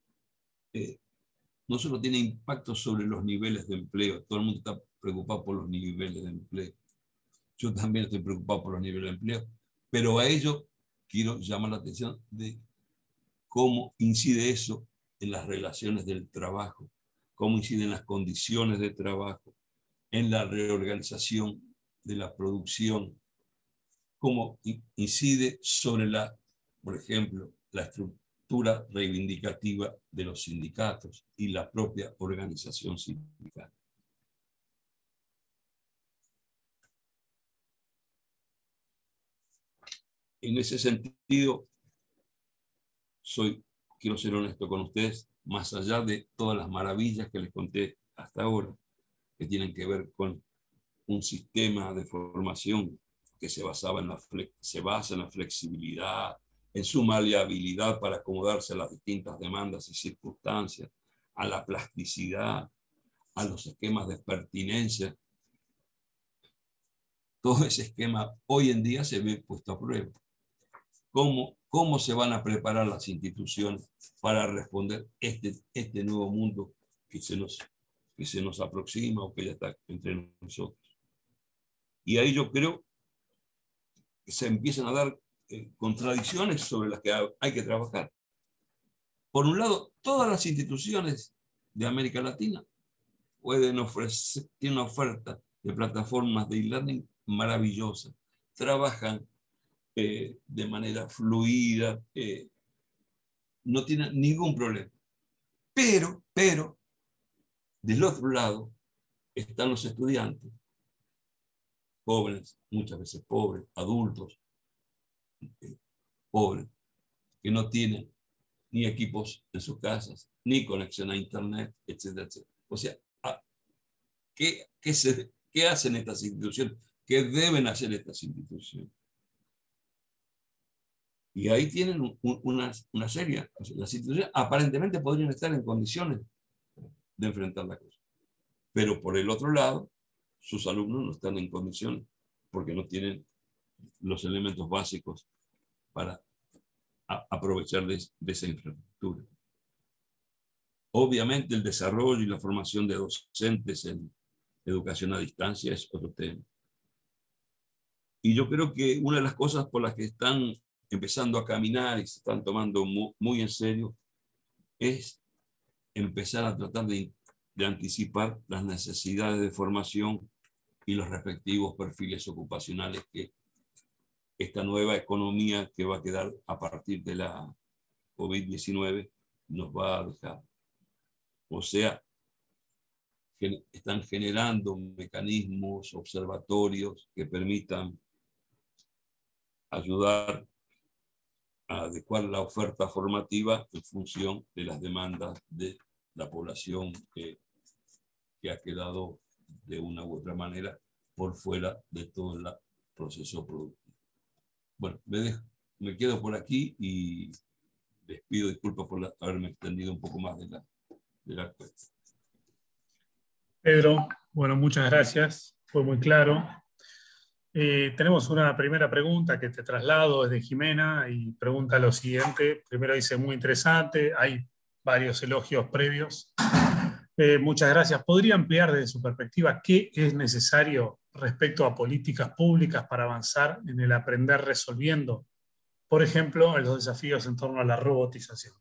no solo tiene impacto sobre los niveles de empleo, todo el mundo está preocupado por los niveles de empleo. Yo también estoy preocupado por los niveles de empleo, pero a ello quiero llamar la atención de cómo incide eso en las relaciones del trabajo, cómo incide en las condiciones de trabajo, en la reorganización de la producción, cómo incide sobre por ejemplo, la estructura reivindicativa de los sindicatos y la propia organización sindical. En ese sentido, quiero ser honesto con ustedes, más allá de todas las maravillas que les conté hasta ahora, que tienen que ver con un sistema de formación que se basa en la flexibilidad, en su maleabilidad para acomodarse a las distintas demandas y circunstancias, a la plasticidad, a los esquemas de pertinencia. Todo ese esquema hoy en día se ve puesto a prueba. ¿Cómo se van a preparar las instituciones para responder este nuevo mundo que se nos aproxima o que ya está entre nosotros? Y ahí yo creo que se empiezan a dar contradicciones sobre las que hay que trabajar. Por un lado, todas las instituciones de América Latina tienen una oferta de plataformas de e-learning maravillosa. Trabajan de manera fluida, no tienen ningún problema. Pero, del otro lado, están los estudiantes, jóvenes, muchas veces pobres, adultos, pobres, que no tienen ni equipos en sus casas, ni conexión a internet, etcétera, etcétera. O sea, ¿qué hacen estas instituciones? ¿Qué deben hacer estas instituciones? Y ahí tienen una serie. Las instituciones aparentemente podrían estar en condiciones de enfrentar la cosa. Pero por el otro lado, sus alumnos no están en condiciones porque no tienen los elementos básicos para aprovechar de esa infraestructura. Obviamente el desarrollo y la formación de docentes en educación a distancia es otro tema. Y yo creo que una de las cosas por las que están empezando a caminar y se están tomando muy en serio es empezar a tratar de anticipar las necesidades de formación y los respectivos perfiles ocupacionales que esta nueva economía que va a quedar a partir de la COVID-19 nos va a dejar. O sea, que están generando mecanismos, observatorios que permitan ayudar a adecuar la oferta formativa en función de las demandas de la población que ha quedado de una u otra manera por fuera de todo el proceso productivo. Bueno, me quedo por aquí y les pido disculpas por haberme extendido un poco más de la cuestión. Pedro, bueno, muchas gracias, fue muy claro. Tenemos una primera pregunta que te traslado desde Jimena y pregunta lo siguiente. Primero dice, muy interesante, hay varios elogios previos. Muchas gracias. ¿Podría ampliar desde su perspectiva qué es necesario respecto a políticas públicas para avanzar en el aprender resolviendo por ejemplo, en los desafíos en torno a la robotización.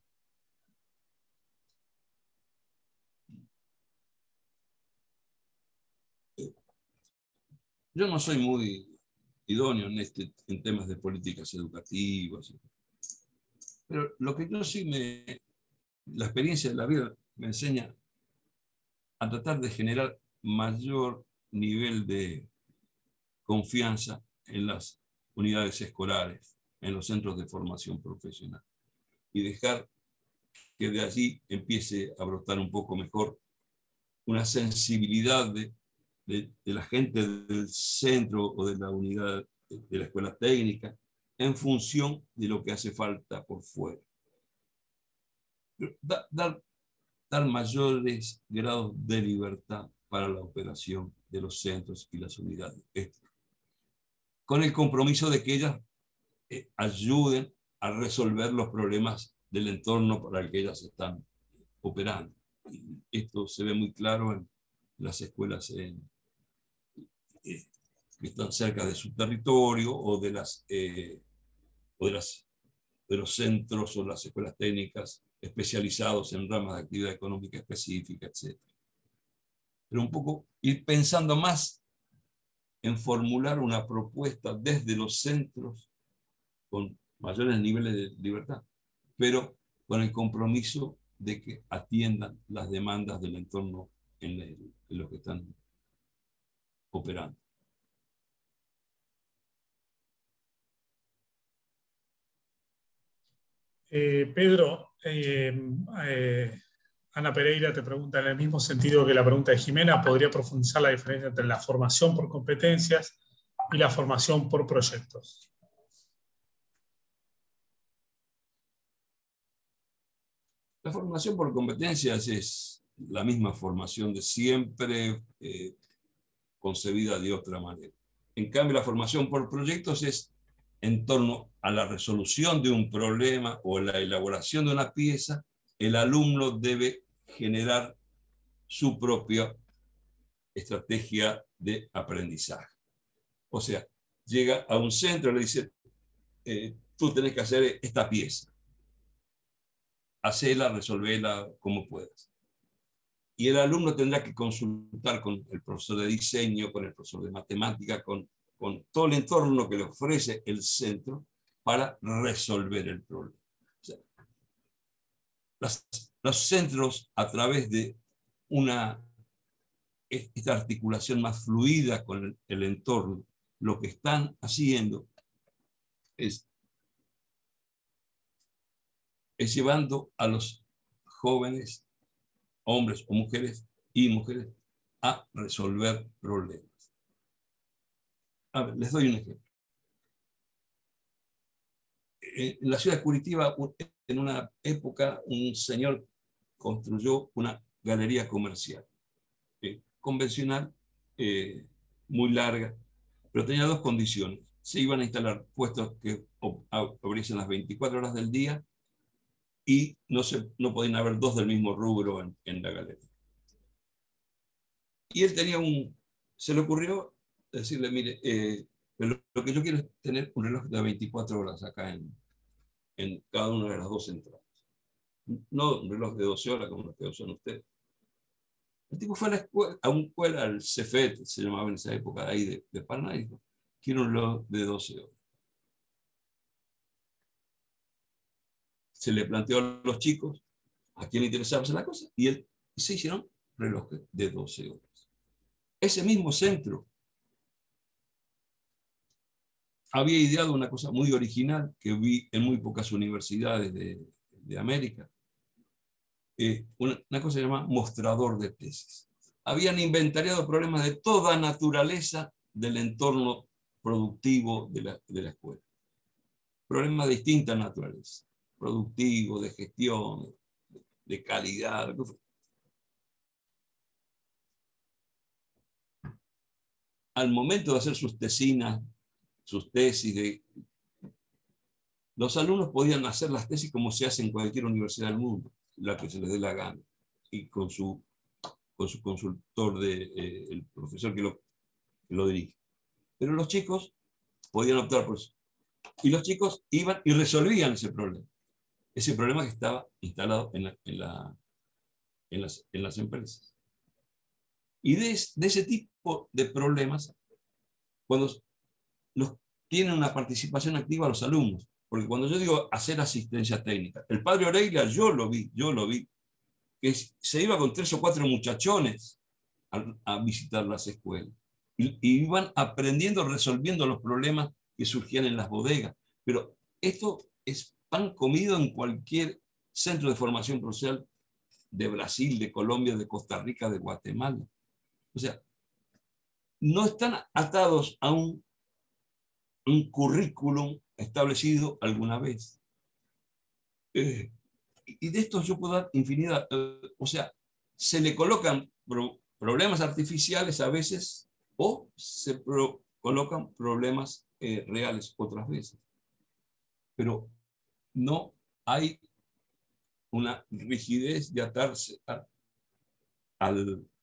Yo no soy muy idóneo en temas de políticas educativas, pero lo que yo sí la experiencia de la vida me enseña a tratar de generar mayor nivel de confianza en las unidades escolares, en los centros de formación profesional, y dejar que de allí empiece a brotar un poco mejor una sensibilidad de la gente del centro o de la unidad de la escuela técnica en función de lo que hace falta por fuera. Dar mayores grados de libertad para la operación de los centros y las unidades, con el compromiso de que ellas ayuden a resolver los problemas del entorno para el que ellas están operando. Y esto se ve muy claro en las escuelas que están cerca de su territorio o de los centros o las escuelas técnicas especializados en ramas de actividad económica específica, etc. Pero un poco ir pensando más en formular una propuesta desde los centros con mayores niveles de libertad, pero con el compromiso de que atiendan las demandas del entorno en lo que están operando. Pedro, Ana Pereira te pregunta en el mismo sentido que la pregunta de Jimena, ¿podría profundizar la diferencia entre la formación por competencias y la formación por proyectos? La formación por competencias es la misma formación de siempre, concebida de otra manera. En cambio, la formación por proyectos es en torno a la resolución de un problema o la elaboración de una pieza. El alumno debe generar su propia estrategia de aprendizaje. O sea, llega a un centro y le dice, tú tenés que hacer esta pieza. Hacela, resolvela como puedas. Y el alumno tendrá que consultar con el profesor de diseño, con el profesor de matemática, con todo el entorno que le ofrece el centro para resolver el problema. O sea, los centros, a través de esta articulación más fluida con el entorno, lo que están haciendo es llevando a los jóvenes, hombres o mujeres y mujeres, a resolver problemas. A ver, les doy un ejemplo. En la ciudad de Curitiba, en una época, un señor construyó una galería comercial, convencional, muy larga, pero tenía dos condiciones. Se iban a instalar puestos que abriesen las 24 horas del día y no podían haber dos del mismo rubro en la galería. Y él se le ocurrió decirle, mire, lo que yo quiero es tener un reloj de 24 horas acá en cada una de las dos entradas. No un reloj de 12 horas como los que usan ustedes. El tipo fue a una escuela, al CEFET, se llamaba en esa época de ahí de Paraná, y dijo, quiero un reloj de 12 horas. Se le planteó a los chicos a quién le interesaba hacer la cosa, y se hicieron relojes de 12 horas. Ese mismo centro había ideado una cosa muy original que vi en muy pocas universidades de América. Una cosa que se llama mostrador de tesis. Habían inventariado problemas de toda naturaleza del entorno productivo de la escuela. Problemas de distinta naturaleza. Productivo, de gestión, de calidad. Al momento de hacer sus tesinas, sus tesis, los alumnos podían hacer las tesis como se hace en cualquier universidad del mundo, la que se les dé la gana, y con su consultor, el profesor que lo dirige. Pero los chicos podían optar por Y los chicos iban y resolvían ese problema que estaba instalado en las empresas. Y de ese tipo de problemas, cuando tienen una participación activa los alumnos, porque cuando yo digo hacer asistencia técnica, el padre Oreira, yo lo vi, que se iba con 3 o 4 muchachones a visitar las escuelas. Y iban aprendiendo, resolviendo los problemas que surgían en las bodegas. Pero esto es pan comido en cualquier centro de formación profesional de Brasil, de Colombia, de Costa Rica, de Guatemala. O sea, no están atados a un currículum establecido alguna vez. Y de estos yo puedo dar infinidad. O sea, se le colocan problemas artificiales a veces o se colocan problemas reales otras veces. Pero no hay una rigidez de atarse a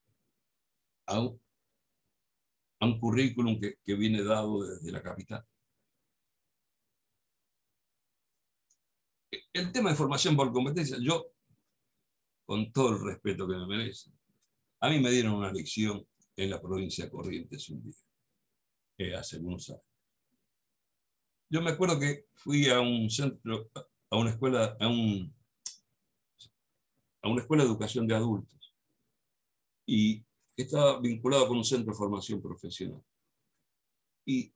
un currículum que viene dado desde la capital. El tema de formación por competencia, yo, con todo el respeto que me merece, a mí me dieron una lección en la provincia de Corrientes un día, hace unos años. Yo me acuerdo que fui a un centro, a una escuela, a una escuela de educación de adultos, y estaba vinculado con un centro de formación profesional. Y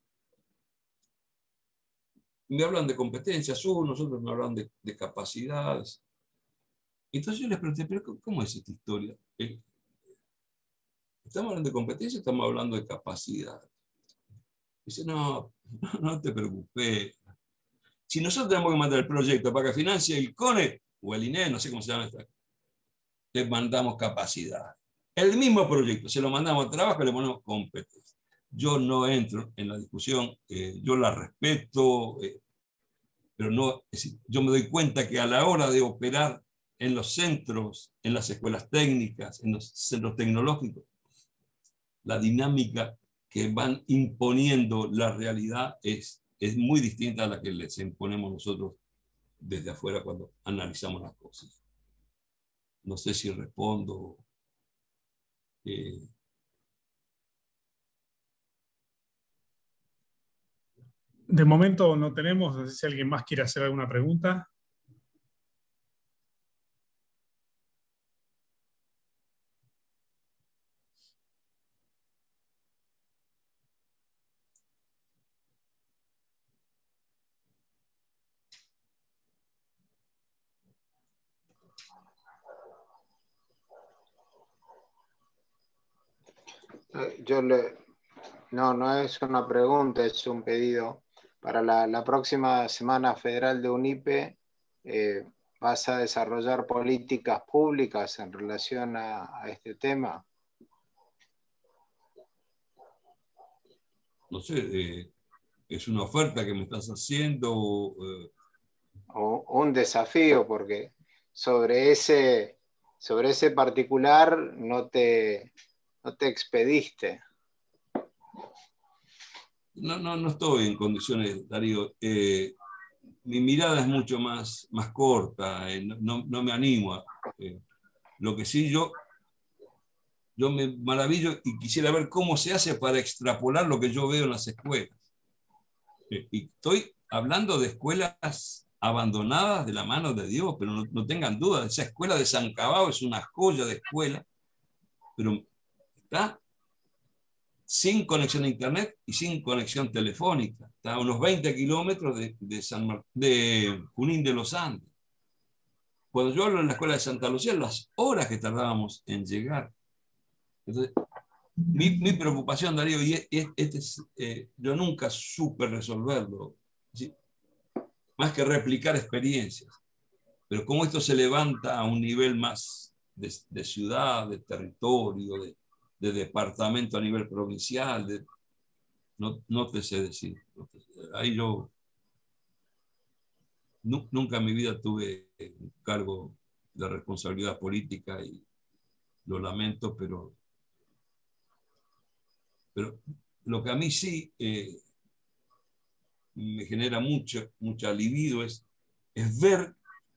me hablan de competencias, nosotros me hablan de capacidades. Entonces yo les pregunté, ¿pero cómo es esta historia? ¿Estamos hablando de competencia o estamos hablando de capacidad? Dice, no, no te preocupes. Si nosotros tenemos que mandar el proyecto para que financie el CONE o el INE, no sé cómo se llama esta, le mandamos capacidad. El mismo proyecto, se lo mandamos a trabajo y le ponemos competencia. Yo no entro en la discusión, yo la respeto, pero no, es decir, yo me doy cuenta que a la hora de operar en los centros, en las escuelas técnicas, en los centros tecnológicos, la dinámica que van imponiendo la realidad es muy distinta a la que les imponemos nosotros desde afuera cuando analizamos las cosas. No sé si respondo. De momento no tenemos, no sé si alguien más quiere hacer alguna pregunta. No es una pregunta, es un pedido. Para la próxima Semana Federal de UNIPE, ¿vas a desarrollar políticas públicas en relación a este tema? No sé, es una oferta que me estás haciendo. O un desafío, porque sobre ese particular no te expediste. No estoy en condiciones, Darío. Mi mirada es mucho más corta, no me animo. Lo que sí yo me maravillo y quisiera ver cómo se hace para extrapolar lo que yo veo en las escuelas. Y estoy hablando de escuelas abandonadas de la mano de Dios, pero no tengan duda, esa escuela de San Cabao es una joya de escuela, pero está sin conexión a internet y sin conexión telefónica. Está a unos 20 kilómetros de Junín de los Andes. Cuando yo hablo en la escuela de Santa Lucía, las horas que tardábamos en llegar. Entonces, mi preocupación, Darío, yo nunca supe resolverlo, ¿sí? Más que replicar experiencias. Pero cómo esto se levanta a un nivel más de ciudad, de territorio, de departamento a nivel provincial, no te sé decir. Ahí yo nunca en mi vida tuve un cargo de responsabilidad política y lo lamento, pero lo que a mí sí me genera mucha libido es ver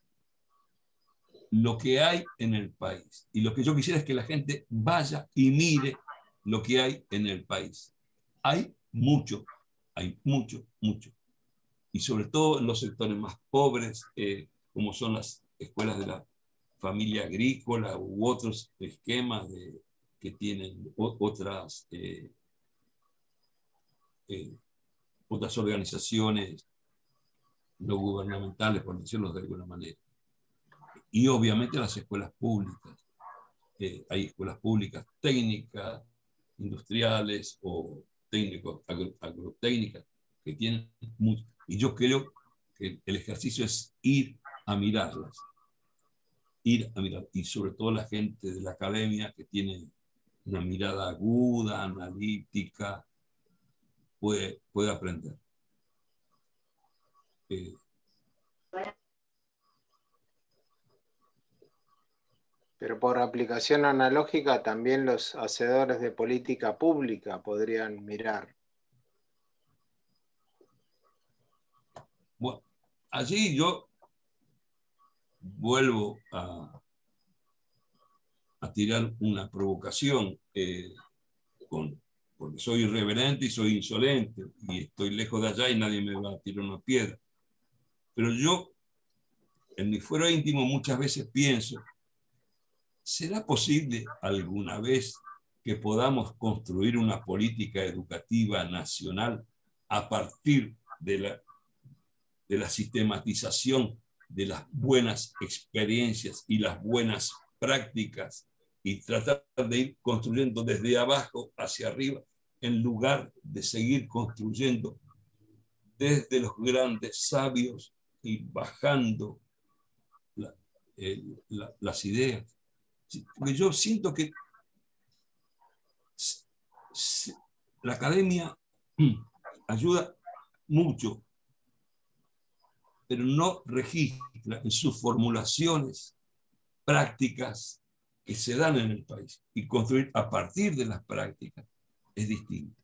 lo que hay en el país. Y lo que yo quisiera es que la gente vaya y mire lo que hay en el país. Hay mucho, mucho. Y sobre todo en los sectores más pobres, como son las escuelas de la familia agrícola u otros esquemas que tienen otras organizaciones no gubernamentales, por decirlo de alguna manera. Y obviamente las escuelas públicas. Hay escuelas públicas técnicas, industriales o agrotécnicas que tienen mucho. Y yo creo que el ejercicio es ir a mirarlas. Y sobre todo la gente de la academia que tiene una mirada aguda, analítica, puede aprender. Pero por aplicación analógica también los hacedores de política pública podrían mirar. Bueno, allí yo vuelvo a tirar una provocación, porque soy irreverente y soy insolente, y estoy lejos de allá y nadie me va a tirar una piedra. Pero yo, en mi fuero íntimo, muchas veces pienso, ¿será posible alguna vez que podamos construir una política educativa nacional a partir de la sistematización de las buenas experiencias y las buenas prácticas y tratar de ir construyendo desde abajo hacia arriba en lugar de seguir construyendo desde los grandes sabios y bajando las ideas? Porque yo siento que la academia ayuda mucho, pero no registra en sus formulaciones prácticas que se dan en el país. Y construir a partir de las prácticas es distinto,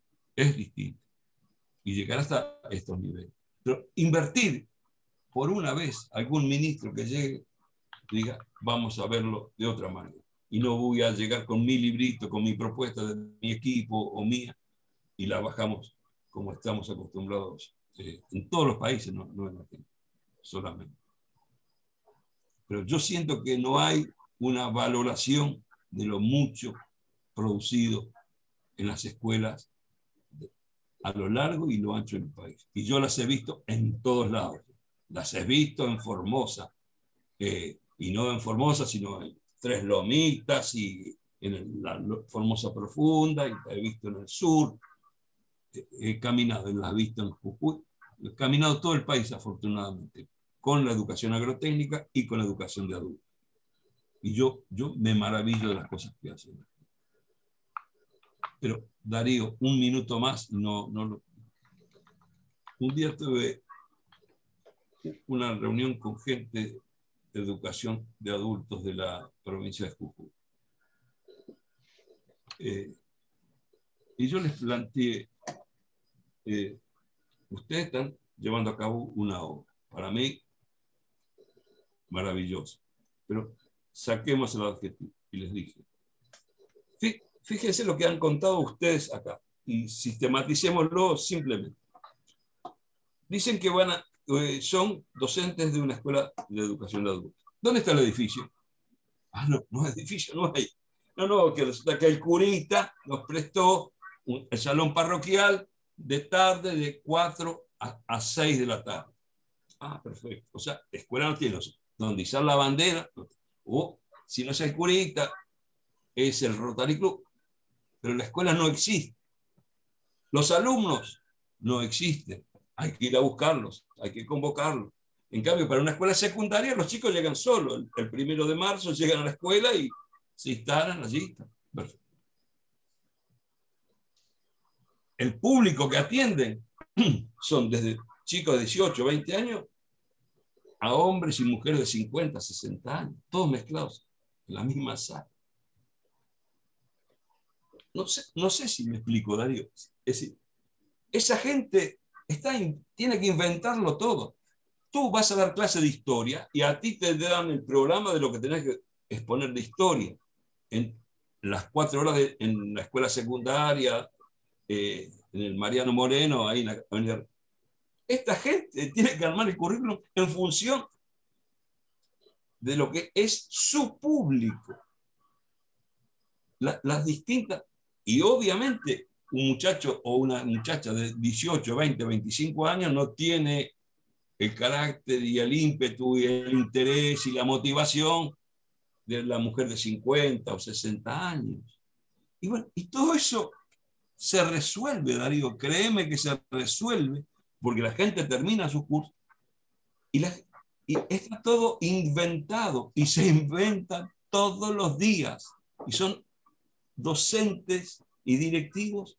y llegar hasta estos niveles. Pero invertir por una vez, algún ministro que llegue diga, vamos a verlo de otra manera. Y no voy a llegar con mi librito, con mi propuesta de mi equipo o mía, y la bajamos como estamos acostumbrados en todos los países, no en Argentina solamente. Pero yo siento que no hay una valoración de lo mucho producido en las escuelas a lo largo y lo ancho del país. Y yo las he visto en todos lados. Las he visto en Formosa, y no en Formosa, sino en Tres Lomitas y en la Formosa Profunda, y la he visto en el sur. He caminado y las he visto en Jujuy. He caminado todo el país, afortunadamente, con la educación agrotécnica y con la educación de adultos. Y yo me maravillo de las cosas que hacen. Pero, Darío, un minuto más, un día tuve una reunión con gente de educación de adultos de la provincia de Jujuy. Y yo les planteé, ustedes están llevando a cabo una obra, para mí, maravillosa, pero saquemos el adjetivo. Y les dije, fíjense lo que han contado ustedes acá y sistematicémoslo simplemente. Dicen que son docentes de una escuela de educación de adultos. ¿Dónde está el edificio? No hay edificio, no hay. No, que resulta que el curita nos prestó el salón parroquial de tarde de 4 a 6 de la tarde. Perfecto. O sea, la escuela no tiene donde izar la bandera, o si no es el curita, es el Rotary Club. Pero la escuela no existe. Los alumnos no existen. Hay que ir a buscarlos, hay que convocarlos. En cambio, para una escuela secundaria, los chicos llegan solos. El 1 de marzo llegan a la escuela y se instalan allí. Perfecto. El público que atienden son desde chicos de 18, 20 años a hombres y mujeres de 50, 60 años, todos mezclados en la misma sala. No sé si me explico, Darío. Es decir, esa gente tiene que inventarlo todo. Tú vas a dar clase de historia y a ti te dan el programa de lo que tenés que exponer de historia. En las 4 horas en la escuela secundaria, en el Mariano Moreno, ahí en la avenida. Esta gente tiene que armar el currículum en función de lo que es su público. Las distintas, y obviamente un muchacho o una muchacha de 18, 20, 25 años no tiene el carácter y el ímpetu y el interés y la motivación de la mujer de 50 o 60 años. Y bueno, y todo eso se resuelve, Darío, créeme que se resuelve, porque la gente termina sus cursos y está todo inventado y se inventa todos los días. Y son docentes y directivos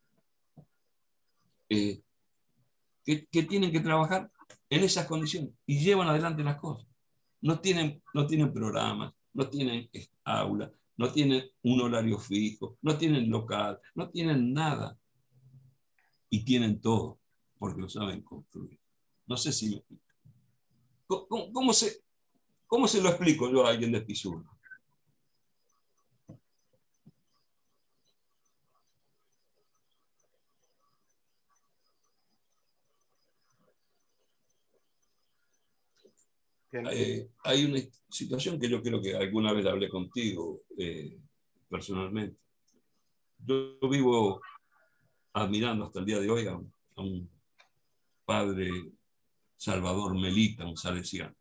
que tienen que trabajar en esas condiciones y llevan adelante las cosas. No tienen programas, no tienen aula, no tienen un horario fijo, no tienen local, no tienen nada. Y tienen todo, porque lo saben construir. No sé si me explico. ¿Cómo se lo explico yo a alguien de Fisurdo? Hay una situación que yo creo que alguna vez hablé contigo personalmente. Yo vivo admirando hasta el día de hoy a un padre Salvador Melita, un salesiano.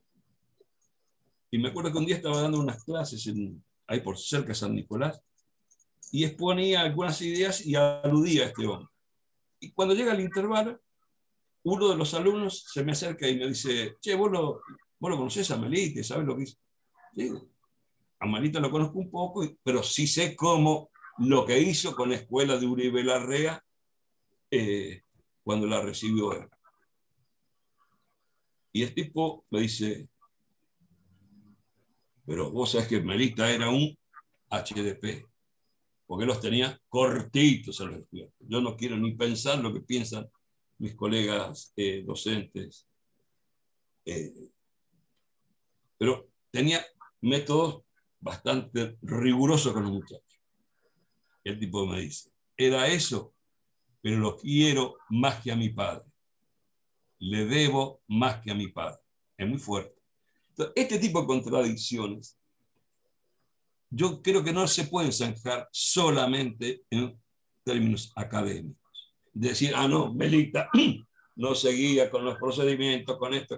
Y me acuerdo que un día estaba dando unas clases ahí por cerca de San Nicolás y exponía algunas ideas y aludía a este hombre. Y cuando llega el intervalo, uno de los alumnos se me acerca y me dice: che, vos lo conocés a Melita, ¿sabes lo que hizo? Sí, a Melita lo conozco un poco, pero sí sé cómo lo que hizo con la escuela de Uribe Larrea cuando la recibió él. Y el tipo me dice: pero vos sabés que Melita era un HDP, porque los tenía cortitos a los estudiantes. Yo no quiero ni pensar lo que piensan mis colegas docentes, pero tenía métodos bastante rigurosos con los muchachos. El tipo me dice: era eso, pero lo quiero más que a mi padre. Le debo más que a mi padre. Es muy fuerte. Entonces, este tipo de contradicciones yo creo que no se pueden zanjar solamente en términos académicos. Decir, no, Melita no seguía con los procedimientos, con esto.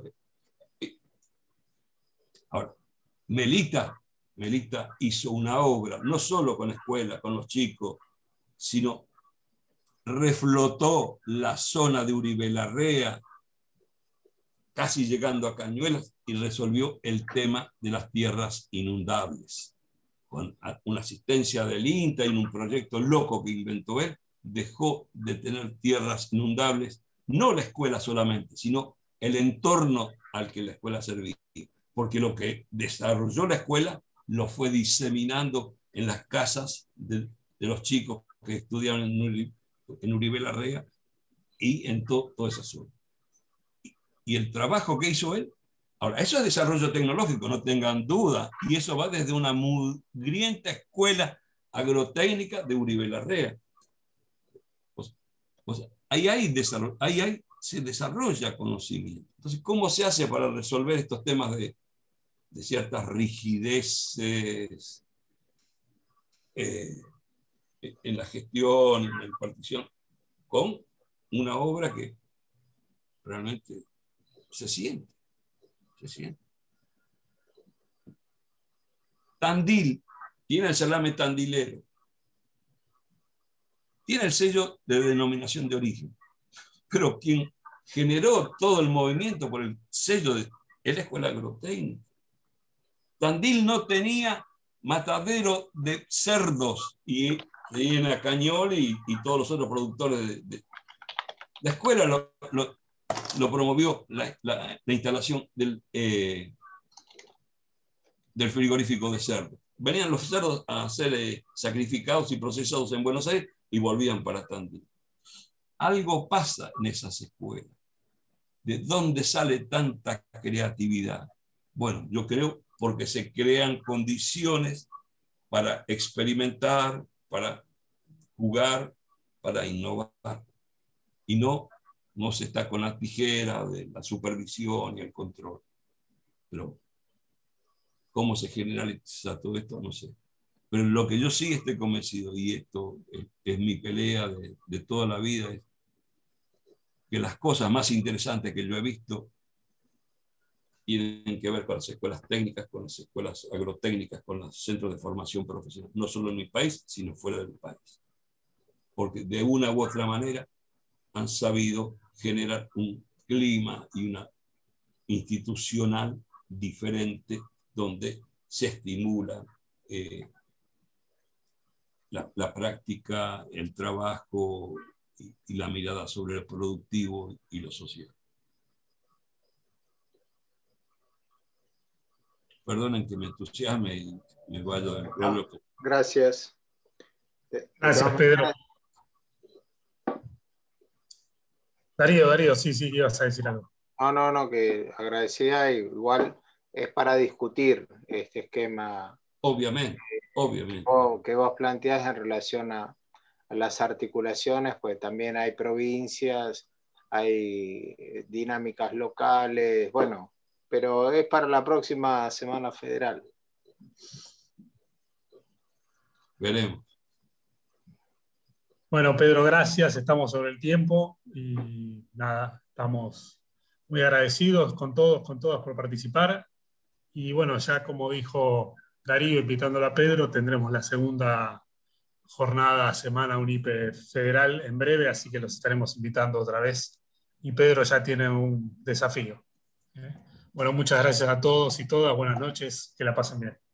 Ahora, Melita hizo una obra, no solo con la escuela, con los chicos, sino reflotó la zona de Uribe Larrea, casi llegando a Cañuelas, y resolvió el tema de las tierras inundables. Con una asistencia del INTA y en un proyecto loco que inventó él, dejó de tener tierras inundables, no la escuela solamente, sino el entorno al que la escuela servía. Porque lo que desarrolló la escuela lo fue diseminando en las casas de los chicos que estudiaban en Uribe Larrea y en toda esa zona. Y el trabajo que hizo él, ahora, eso es desarrollo tecnológico, no tengan duda, y eso va desde una mugrienta escuela agrotécnica de Uribe Larrea. O sea, ahí se desarrolla conocimiento. Entonces, ¿cómo se hace para resolver estos temas de ciertas rigideces en la gestión, en la impartición, con una obra que realmente se siente? Tandil tiene el salame tandilero, tiene el sello de denominación de origen, pero quien generó todo el movimiento por el sello es la escuela agrotécnica. Tandil no tenía matadero de cerdos y tenía Cañol y todos los otros productores la escuela lo promovió la instalación del frigorífico de cerdo. Venían los cerdos a ser sacrificados y procesados en Buenos Aires y volvían para Tandil. algo pasa en esas escuelas. ¿De dónde sale tanta creatividad? Bueno, yo creo porque se crean condiciones para experimentar, para jugar, para innovar. Y no se está con la tijera de la supervisión y el control. Pero cómo se generaliza todo esto, no sé. Pero lo que yo sí estoy convencido, y esto es mi pelea de toda la vida, es que las cosas más interesantes que yo he visto tienen que ver con las escuelas técnicas, con las escuelas agrotécnicas, con los centros de formación profesional, no solo en mi país, sino fuera del país. Porque de una u otra manera han sabido generar un clima y una institucional diferente donde se estimula la práctica, el trabajo y la mirada sobre lo productivo y lo social. Perdonen que me entusiasme y me vaya del pueblo. Gracias. Gracias, Pedro. Darío, sí, ibas a decir algo. No, que agradecida, igual es para discutir este esquema. Obviamente. Que vos planteás en relación a las articulaciones, pues también hay provincias, hay dinámicas locales, bueno, pero es para la próxima Semana Federal. Veremos. Bueno, Pedro, gracias. Estamos sobre el tiempo y nada, estamos muy agradecidos con todos, con todas por participar. Y bueno, ya como dijo Darío, invitándolo a Pedro, tendremos la segunda jornada Semana UNIPE Federal en breve, así que los estaremos invitando otra vez. Y Pedro ya tiene un desafío. Bueno, muchas gracias a todos y todas. Buenas noches. Que la pasen bien.